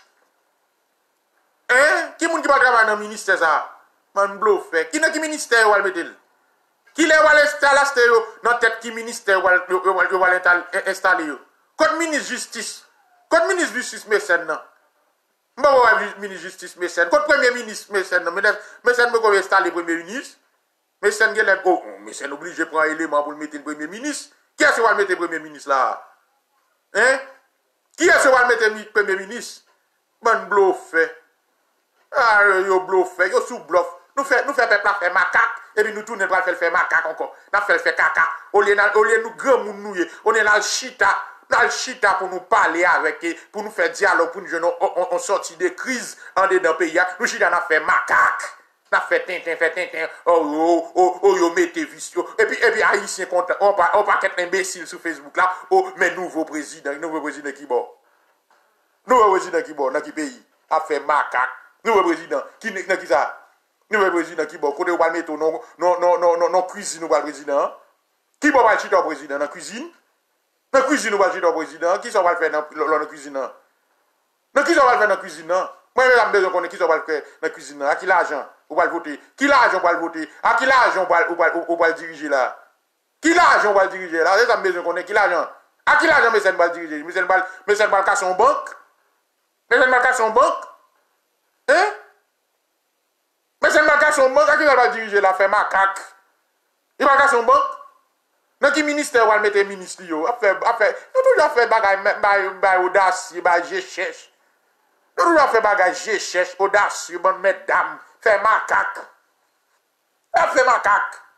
Hein? Qui est-ce qui va travailler dans le ministère ça? Man bluff. Qui est-ce qui ministère va le mettre? Qui est-ce qui va l'installer dans la tête qui ministère va l'installer? Code ministre justice. Code ministre justice mécène non. M'ba ministre justice mécène. Code premier ministre mécène non. Mécène me va installer premier ministre. Mécène gèle mécène obligé de prendre un élément pour mettre le premier ministre. Qui est-ce qui va mettre le premier ministre là? Hein? Qui est-ce qui va mettre le premier ministre? Man bluff. Ah yo bluff, yo sous bluff. Nous fait peuple faire macaque et puis nous tourner pour faire macaque encore. N'a fait caca. Au lieu nous grand moun nous, on est là le chita pour nous parler avec pour nous faire dialogue pour nous on sortir de crise en dedans pays. Nous chita n'a fait macaque. N'a fait tintin. Yo mettez vicieux. Et puis haïtien content. On pas qu'être imbécile sur Facebook là. Oh mais nouveau président qui bon. Nouveau président qui bon dans qui pays a fait macaque. Nouveau président qui ça? Nouveau président qui bon, côté ou pas mettre non cuisine ou pas le président. Qui va pas chiter au président dans cuisine? Dans cuisine ou pas chiter au président? Qui ça va le faire dans cuisine? Dans qui ça va le faire dans cuisine? Moi j'ai besoin connaître qui ça va le faire dans cuisine. À qui l'argent ou pas le voter? Qui l'argent va le voter? À qui l'argent ou pas le diriger là? Qui l'argent va le diriger là? J'ai besoin connaître qui l'argent. À qui l'argent mais ça va le diriger? Mais ça va le casser en banque? Mais ça va le casser en banque? Hein? Mais c'est une banque, à qui va diriger la fait macaque? Il va casser une banque? Dans quel ministère va mettre ministre? Nous toujours fait bagage audacieux, je cherche. Nous toujours fait bagage je cherche, audacieux, bonne mesdames, fait macaque. Fait macaque.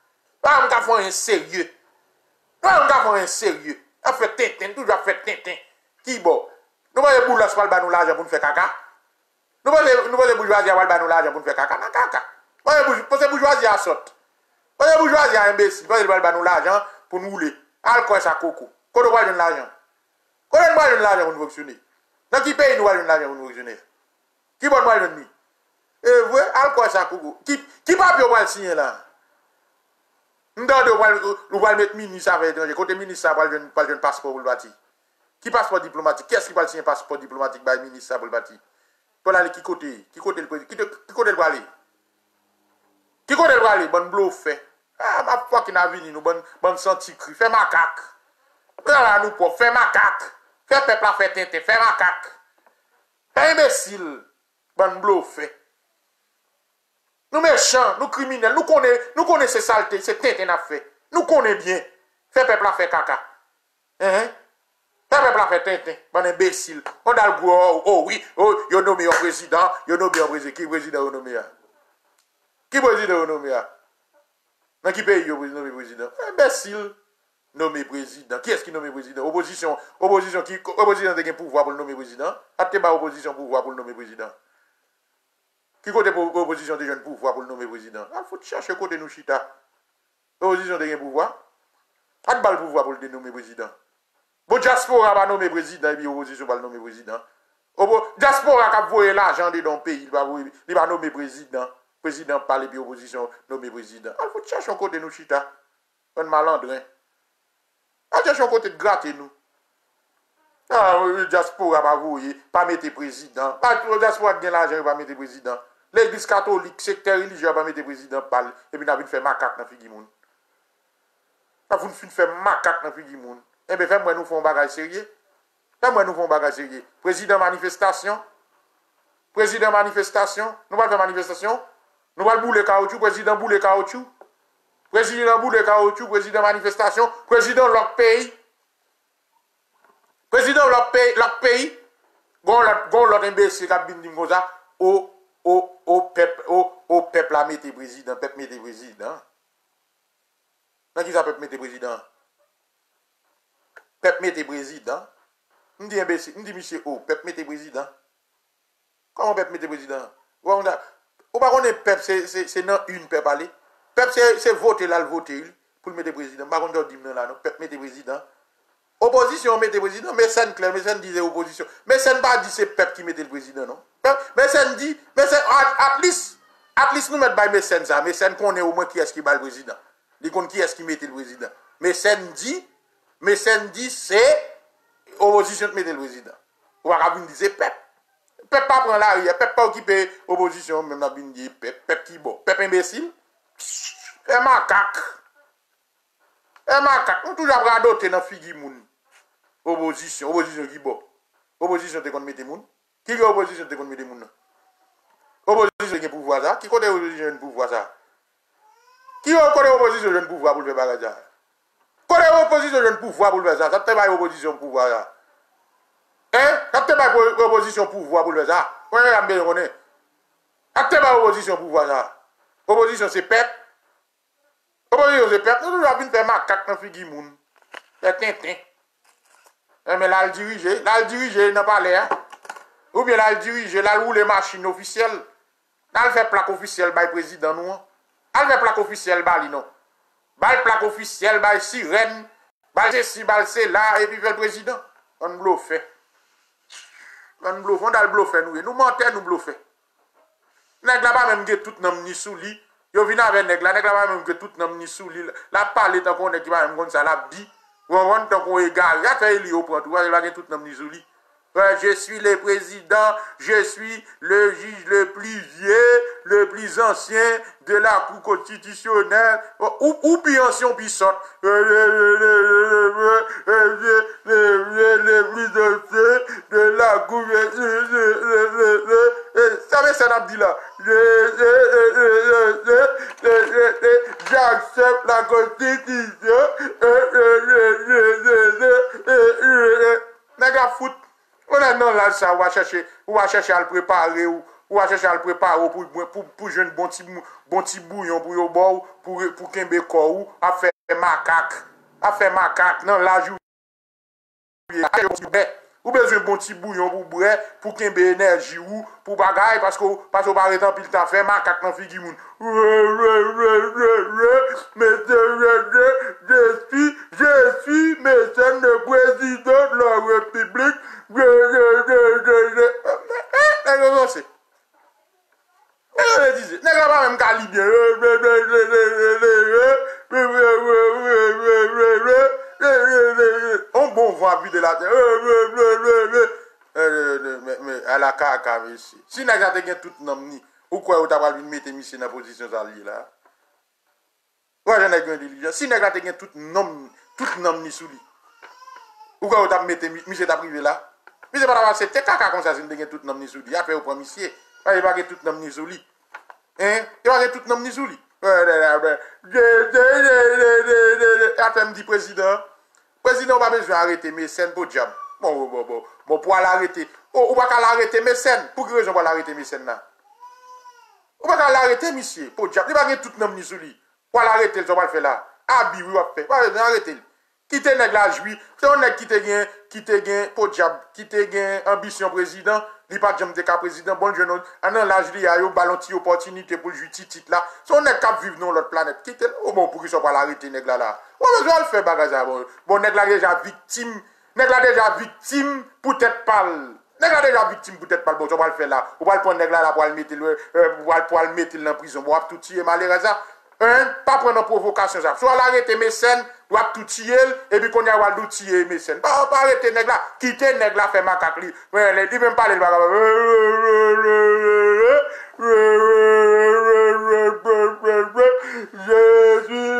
Pas on faire un sérieux. Pas on faire un sérieux. On fait tintin, toujours fait tintin. Qui bon? Nous voyons les boulas pour nous l'argent pour nous faire caca. Nous voyons les bourgeoisie pour nous l'argent pour nous faire caca. Non, caca. Parce que bourgeoisie a saute. Parce que bourgeoisie a imbécile. Parce que nous l'argent pour nous rouler. Alcool ça coco. Quand on va donner l'argent. Quand on va donner l'argent pour nous fonctionner. Dans qui pays nous va donner l'argent pour nous fonctionner? Qui va nous donner? Et vous, alcool ça coco. Qui papier va le signer là? Nous allons mettre ministre avec étranger. Côté ministre, ça va le passeport pour le bâtir. Qui passeport diplomatique? Qu'est-ce qui va signer passeport diplomatique par le ministre pour le bâtir? Pour aller qui côté? Qui côté le président? Qui côté le aller? Qui côté le aller? Bon bluff fait. Ah, ma foi qui n'a venu, nous bon senti cru. Fais macaque. Là, nous pour faire macaque. Fais peuple à faire tintin. Fais macaque. Fais imbécile. Bon bluff fait. Nous méchants, nous criminels, nous connaissons ces saletés, ces tintin à fait. Nous connaissons bien. Fais peuple à faire caca. Hein? Fais peuple à faire tintin. Bon imbécile. On a le goût, oh oui, oh, il a nommé un président, il a nommé un président. Qui président a nommé? Qui président a nommé? Dans qui pays il a nommé président? Imbécile. Nommé président. Qui est-ce qui nomme président? Opposition a un pouvoir pour le nommer président. A-t-il pas opposition pouvoir pour le nommer président? Qui côté pour l'opposition de jeunes pouvoir pour le nommer président? Il faut chercher côté nous chita. L'opposition de un pouvoir. A-t-il le pouvoir pour le nommer président? Bon, diaspora va nommer président et puis l'opposition va le nommer président. Diaspora qui a voyé l'argent dans le pays, il va nommer président. Président parle et puis l'opposition nommer président. Il faut chercher côté nous chita. On malandrin. Il faut chercher côté de gratter nous. Ah, le diaspora va voyer, pas mettre président. Le diaspora qui a l'argent, va mettre président. L'église catholique, secteur religieux, va mettre président parle. Et puis, nous avons fait macaque dans le figimoun. Nous avons fait macaque dans le figimoun. Eh bien, fais-moi nous faire un bagage sérieux. Fais-moi nous faire un bagage sérieux. Président manifestation. Président manifestation. Nous allons faire manifestation. Nous allons bouler caoutchouc. Président bouler caoutchouc. Président bouler caoutchouc. Président manifestation. Président l'autre pays. Président l'autre pays. Gon l'autre imbécile qui a bien dit comme ça. Au peuple à mettre président. Peuple mettre président. Dans qui ça peuple mettre président? Peuple mette président. On dit imbécile, on dit monsieur O, peuple mette président. Comment peuple mette président? Ou pas qu'on est peuple, c'est non une peuple aller. Peuple c'est voter là, le voter pour le mettre président. Pas qu'on dit non là, non, peuple mette président. Opposition mette président, mais ça clair, mais ça disait opposition. Mais ça ne pas dit c'est peuple qui mette le président non. Mais ça dit, mais c'est at least nous mettre by mécène ça, mécène connaît au moins qui est-ce qui bat le président. Il connaît qui est-ce qui mette le président. Mais ça dit mais samedi, c'est opposition qui met le président. Ou à Rabin dit c'est peuple. Peuple pas prendre l'arrière, peuple pas occuper opposition, même Rabin dit peuple qui bon. Peuple imbécile. Et macaque. Et macaque. On toujours radoter dans figi moun. Opposition qui bon. Opposition te kon mette moun. Qui est opposition te kon mette moun? Opposition qui pouvoir ça. Qui côté opposition pouvoir ça? Qui côté opposition jeune pouvoir pour le faire bagage? Quand les oppositions de pouvoir pour le faire ça, ça ne pas opposition pouvoir là. Hein? Ça ne pas opposition pouvoir pour le faire ça. On est bien on est. Ça ne pas opposition pouvoir ça. Opposition c'est peuple. Opposition c'est peuple. Nous avons fait macaque dans figi moun. C'est tintin. Mais là le diriger n'a pas l'air. Ou bien là le diriger, là roule les machines officielles. Là le fait plaque officielle par le président nous. Là le fait plaque officielle par lui non. Bal plaque officielle, bal sirène, bal ceci, bal là, et puis fait le président. On bluffe. On bluffe, on a le bluffe nous. Nous mentons, nous bluffe. Nèg la pas même que tout nam ni sous lit. Yo vinn avec nèg la pas même que tout nam ni sous lit. La parler tant qu'on est qui va même comme ça la dit. On tant qu'on égal, ya fait li au prend tout, il va tout nam ni sous lit. Je suis le président, je suis le juge le plus vieux, le plus ancien de la Cour constitutionnelle, ou bien ancien puissant, le plus ancien de la Cour ça veut ça dit là. J'accepte la Constitution. N'est-ce pas foot? On est non là, ça, on va chercher à le préparer ou ou à chercher à le préparer pour jeune bon petit bouillon pour yo boire pour kembe corps à faire macaque non la journée ou besoin bon petit bouillon pour boire pour kembe énergie ou pour bagaille parce que par exemple pile temps faire macaque dans figi moun je suis médecin de président de la République nèg la pas même cali bien on bon vent vide la terre mais à la caca ici si nèg la te gen tout nom ni ou quoi ou t'a pas mettre monsieur dans position ça li là ouais j'en ai gen diligence si nèg la te gen tout nom ni sous li ou quoi ou t'a mettre monsieur t'a privé là monsieur pas accepter caca comme ça si nèg gen tout nom ni sous li après au premier monsieur il pas gen tout nom ni sous li hein il pas gen tout nom ni sous li attends me dit président pas besoin d'arrêter mes scènes pour diable bon pour l'arrêter ou pas l'arrêter mes scènes pour quelle raison pas l'arrêter mes scènes là ou pas l'arrêter monsieur pour diable il pas gen tout nom ni sous li pour l'arrêter ça va le faire là abi oui va faire pas besoin d'arrêter quitter nèg la joui c'est un nèg qui te gen pour diable qui te gen ambition président li pas jamais ka président bon jeune en l'âge li a yo ballon ti opportunité pour jouer titre là son nèg cap vivre dans l'autre planète quitter au bon pour qu'il soit pas l'arrêter nèg là on besoin le faire bagage bon nèg la déjà victime peut-être pas nèg la déjà victime peut-être pas bon on va le faire là on va le prendre nèg là pour le mettre pour le mettre dans prison bon tout tirer malheureusement pas prendre provocation ça soit l'arrêter mécène doit tout tirer et puis qu'on y a va tout tirer mécène pas arrêter nèg là quitter nèg là faire macaque li il même parler je suis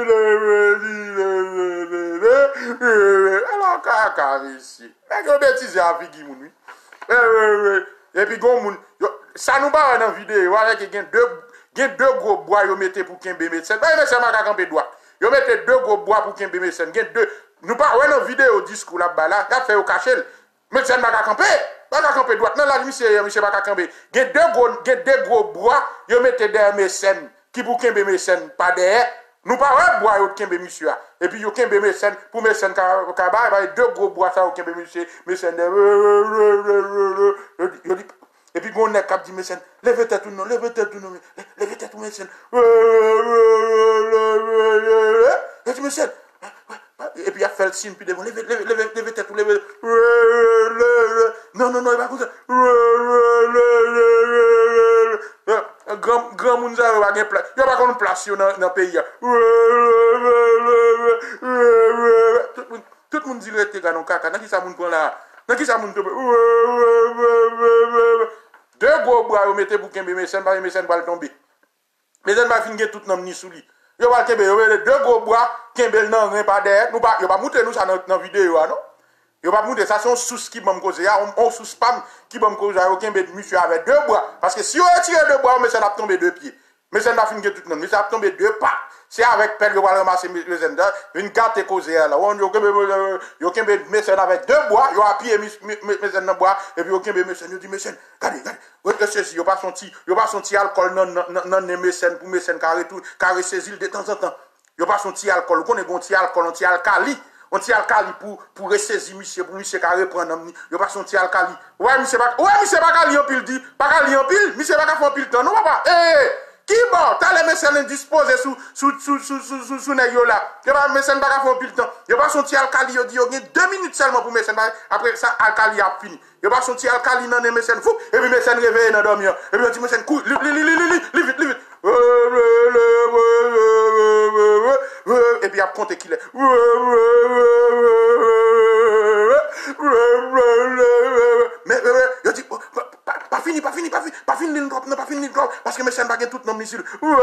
le alors caca ici nèg yo bêtise avec qui moun et puis gon moun ça nous pas dans vidéo avec deux gros bois yo mettez pour kembe médecin pas médecin m'a camper droit yo mettez deux gros bois pour kembe médecin deux nous pas ouais dans vidéo discours là bas là y a fait au cacher médecin m'a camper droit non là monsieur m'a camper deux gros bois yo mettez derrière médecin qui pour kembe médecin pas derrière nous pas ouais bois yo kembe monsieur et puis yo kembe médecin pour médecin ka ba deux gros bois ça yo kembe monsieur médecin yo dit et puis on est cap dit médecin levez tête tout non levez tête tout médecin et dit médecin et puis il a fait le signe puis devant levez tête tout levez non il va comme ça grand monde ça va gagner place il va pas qu'on place dans pays tout le monde dit rester dans caca dans qui ça monde prend là dans qui ça monde deux gros bras, vous mettez pour qu'un médecin va tomber. Médecin va finir tout nom ni sous lui. Yo va kembe, deux gros bras, kembe nan rien pas derrière. Nous pas, yo pas montrer nous ça dans vidéo non. Yo pas montrer ça son sous qui bon cause on sous spam qui bon cause yo kembe monsieur avec deux bras parce que si on retire deux bras, médecin va tomber deux pieds. Médecin va finir tout nom, médecin va tomber deux pas. C'est avec pelle yo va ramasser médecin une carte cause là. Yo kembe médecin avec deux bras, yo appuyer médecin dans bois et puis yo kembe médecin yo dit médecin, regardez. Yo pas senti alcool non médecin pour médecin carré saisir de temps en temps. Yo pas senti alcool, connaît bon ti alcool, anti-alcali pour ressaisir monsieur pour monsieur carré prendre yo pas senti alcali. Ouais monsieur pas cali en pile dit, pas cali en pile, monsieur pas faire pile temps non papa. Qui bon, t'as les médecins disposés sous nèg yo là. Yo pas médecin pas faire pile temps. Yo pas senti alcali yo dit yo gen 2 minutes seulement pour médecin après ça alcali a fini. Yo pas senti alcali dans les médecins fou et puis médecin réveillé dans dormir. Et puis on dit médecin cool, vite. Et puis a compter qu'il est. Mais yo dit pas fini le drop parce que médecin pas gen tout nom ni sur.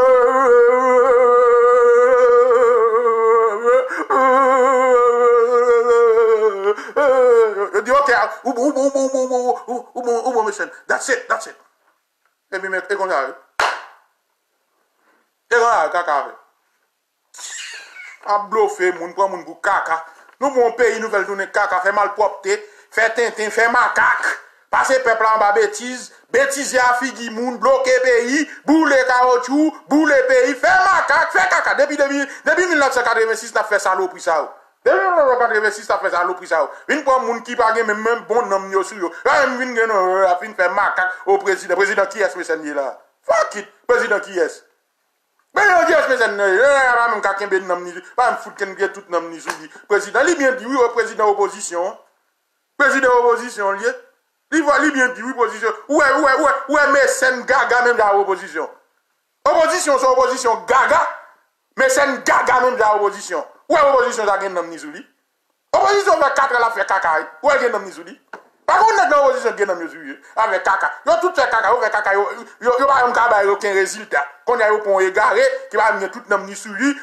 Je dis ok, ou bon médecin. That's it. Et puis et qu'on a. Et là caca. A bluffé moun prend moun pour caca. Nous mon pays nouvelle tourner caca fait mal propre, fait tintin, fait macaque. Passer peuple en bas bêtise bêtiser à figi moun, bloquer pays, bouler caoutchouc, bouler pays, faire macaque, faire caca. Depuis 1986, n'a fait saloperie ça. Depuis 1986, n'a fait saloperie ça. Une fois moun qui pas même bon nom yo sur yo. Là, a fin faire macaque au président. Président qui est ce là? Fuck it. Président qui est? Mais on dit à ce là, même quelqu'un ben nom ni, pas me foutre qu'un tout nom ni sur lui. Président, lui bien dit oui, président opposition. Président opposition lié. Il va bien dire oui, opposition. Ouais, mais c'est un gaga même dans l'opposition. Opposition, c'est opposition gaga, mais c'est un gaga même dans l'opposition. Ouais, opposition, ça a un ni souli. Opposition fait 4 ans, elle a fait caca. Ouais, il y a un ni souli. Par contre, dans l'opposition, il y a un ni souli. Avec caca. Yo tout fait caca, yo fait caca, yo pas un caca, aucun résultat. Quand il y a un point égaré, qui va amener tout le ni souli.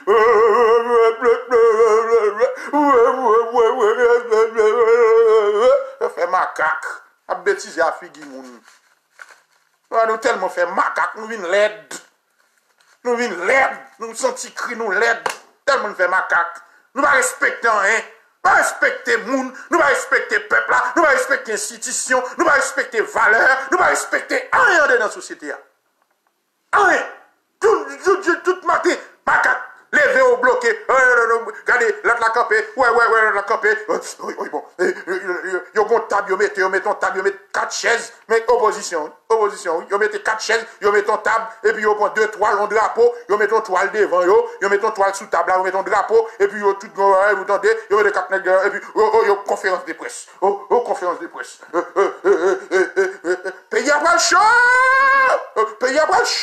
Ça fait macaque. A bêtise à figi moun. Nous tellement fait macaque, nous vin laid. Nous vin laid, nous senti cri nous laid. Tellement fait macaque. Nous pas respecter rien. Pas respecter moun, nous pas respecter peuple là, nous pas respecter institution, nous pas respecter valeur, nous pas respecter rien dans la société. Rien. Tout matin, macaque. Levé au bloqué, regardez, la campé, ouais, la campé, oui, bon, yo bon table, yo mettons table, yo mettez 4 chaises, mais opposition, yo mettez 4 chaises, yo mettons table, et puis yo prend 2 toiles, on drapeau, yo mettons toile devant yo mettons toile sous table, yo mettons drapeau, et puis yo tout, vous entendez, yo mettez 4 nègres, et puis yo conférence de presse, conférence de presse, pays après le show, pays après le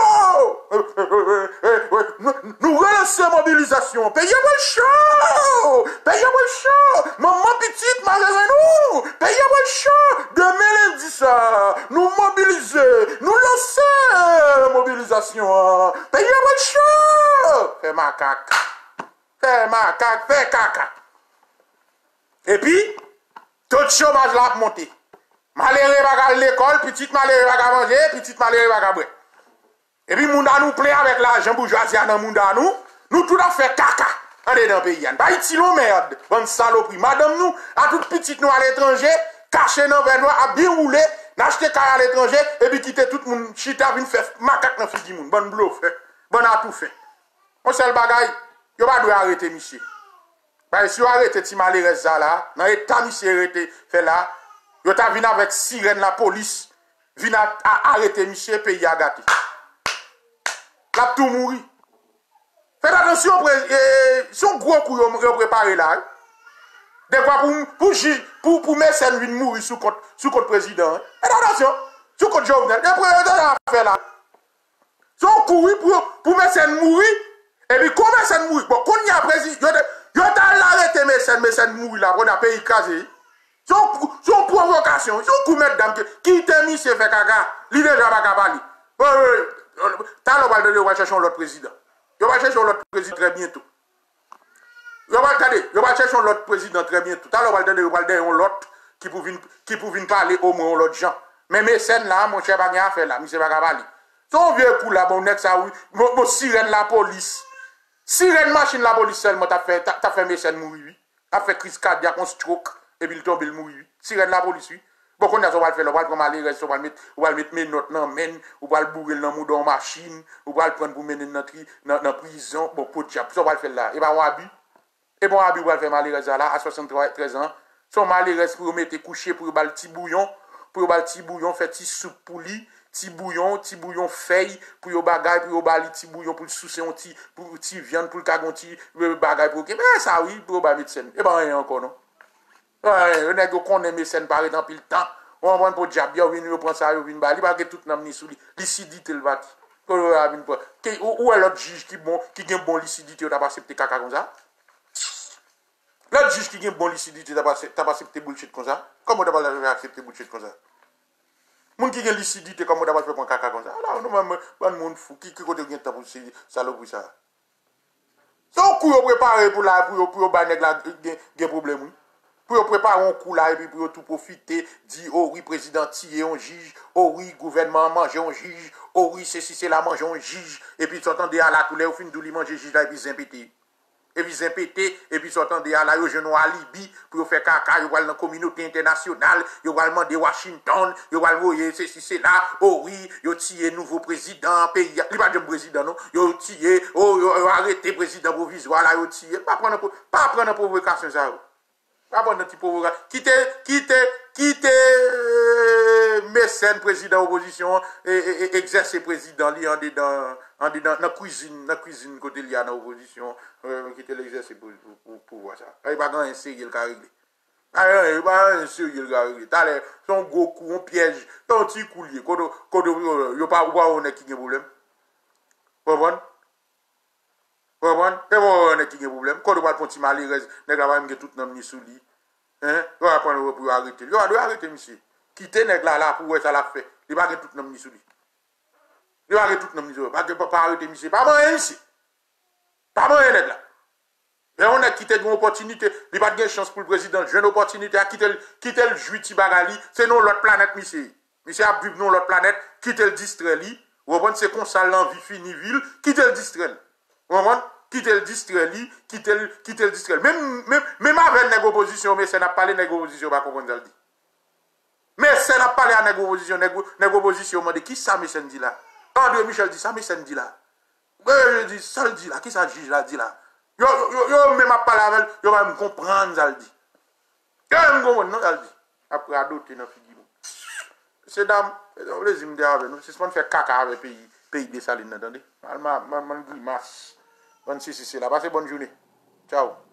show, nous relançons mobilisation. Payez-moi le show. Payez-moi le show. Maman petite, magasin nous. Payez-moi le show. Demain lundi ça. Nous mobiliser. Nous lancer la mobilisation. Payez-moi le show. Fais macaque. Fais macaque. Fais caca. Et puis, tout le chômage là a monté. Malheureux va à l'école, petite malheureux va à manger, petite malheureux va à boire. Et puis, moun nous plaît avec l'argent bourgeoisie dans moun nous tout à fait caca en dedans pays. Pas ici l'on merde, bonne saloperie. Madame nous, à toute petite nous à l'étranger, caché dans le noir, à bien rouler, n'acheter caille à l'étranger, et puis quitter tout le monde, chita, vin faire macaque dans figi moun. Bonne bluff, bonne à tout fait. On seul bagaille, yo pas doit arrêter monsieur. Parce que si vous arrêtez ti malheureux ça là, dans l'état monsieur arrêté fait là, yo ta vinn avec sirène la police, vinn à arrêter monsieur pays à gâter. La tout mourir. Faites attention, son gros coup yon préparé là. Des fois pour mettre scène vinn mourir sous compte président. Faites attention, sous compte Jovenel. Des fois faire là. Son coup pour mettre scène mourir et puis comment scène mourir. Bon, quand il y a président, yo t'a l'arrêté mais scène mourir là, on a pays écrasé. Son provocation, son coup mettre dame qui t'a mis c'est fait caca. Li déjà pas capable. T'as le balde de va chercher l'autre président. Yo va chercher l'autre président très bientôt. Yo va chercher l'autre président très bientôt. T'as le balde de l'autre qui pour venir parler au moins l'autre gens. Mais mes scènes là, mon cher bagay a fait là, monsieur Bagabali. Son vieux coup là, bon net ça oui, mon sirène la police. Sirène machine la police seulement t'as fait mes scènes mourir. T'as fait crise cardiaque, on stroke et puis il tombe il mourir. Sirène la police oui. Bon, on a ça va faire, on va prendre malheureux, on va mettre mes notes dans men, on va le bourrer dans moudon machine, on va le prendre pour mener dans prison, bon, pour diable, ça va le faire là. Et ben, on a bu. Et bon, on va le faire malheureux là, à 13 ans. Son malheureux pour mettre coucher, pour le petit bouillon, faire petit soupe pour lui, petit bouillon feuille, pour le bagage, pour le petit bouillon, pour le soucer, pour le petit viande, pour le cagon, pour bagage, pour le mais ça oui, pour le médecin. Et ben, rien encore, non? Ouais, on a dit qu'on aime scène par exemple le temps. On prend pour diable, on vient prendre ça, on vient bali, pas que tout n'a mis sous lucidité le bâti. Où est l'autre juge qui a bon lucidité, t'as pas accepté caca comme ça? L'autre juge qui a bon lucidité, t'as pas accepté bullshit comme ça? Comment t'as pas accepté bullshit comme ça? Moun qui a lucidité, comment t'as pas fait prendre caca comme ça? Là, on a même un monde fou qui côté vient pour ça pour ça. Son coup préparé pour banner la des problèmes. Pour préparer un coup là et puis pour tout profiter, dire oh oui, président tirer on juge, oh oui, gouvernement manger on juge, oh oui, c'est la manger on juge, et puis s'entendez à la couleur, au fin de lui manger juge là et puis z'impété. et puis pété, et puis sortant de là, yo jeune à Libye, pour faire caca, yo dans la communauté internationale, yo demander Washington, yo voyer c'est là, oh oui, yo tirer nouveau président, pays, il pas de président non, yo tirer, oh yo arrêter président provisoire là, yo tirer, pas prendre provocation ça. Pas prendre un petit provocation. Quitter mécène président opposition et exercer président li en dedans dans cuisine côté li dans opposition quitter l'exercice pour voir ça. Il pas grand sérieux le ca régler. Il pas un sérieux le ca régler. T'as son gros coup on piège, ton petit coulier quand yo pas voir on est qui a problème. Comprendre? Et on est qui a problème. Quand on va prendre malheureuse, nèg la va me tout nan ni sou li. Hein? Yo va prendre pour arrêter. Yo doit arrêter monsieur. Quitter nèg là pour ça l'a fait. Il va tout nan ni sou li. Il va tout nan ni sou. Pas arrêter monsieur. Pas moyen ici. Pas moyen nèg là. Et on a quitté une opportunité, il pas de chance pour le président, jeune opportunité à quitter le jouit Tibagali, c'est non l'autre planète monsieur. Monsieur a vivre non l'autre planète, quitter le distrait li. Vous comprenez c'est comme ça l'envie fini ville, quitter le distrait. Vous comprenez? Quitter le distrait li, quitter le distrait. Même avec nèg opposition, mais ça n'a pas parlé nèg opposition pas comprendre ça dit. Mais ça n'a pas parlé à nèg opposition, nèg opposition m'a dit qui ça mais dit là. André Michel dit ça mais dit là. Je dis ça le dit là, qui ça juge là dit là. Yo même à parler avec yo va me comprendre ça le dit. Yo me comprendre non ça le dit. Après adopter dans figure. C'est dame, on les me dire avec nous, c'est pas faire caca avec pays des salines attendez. Man grimace. 26 c'est là, passez bonne journée. Ciao.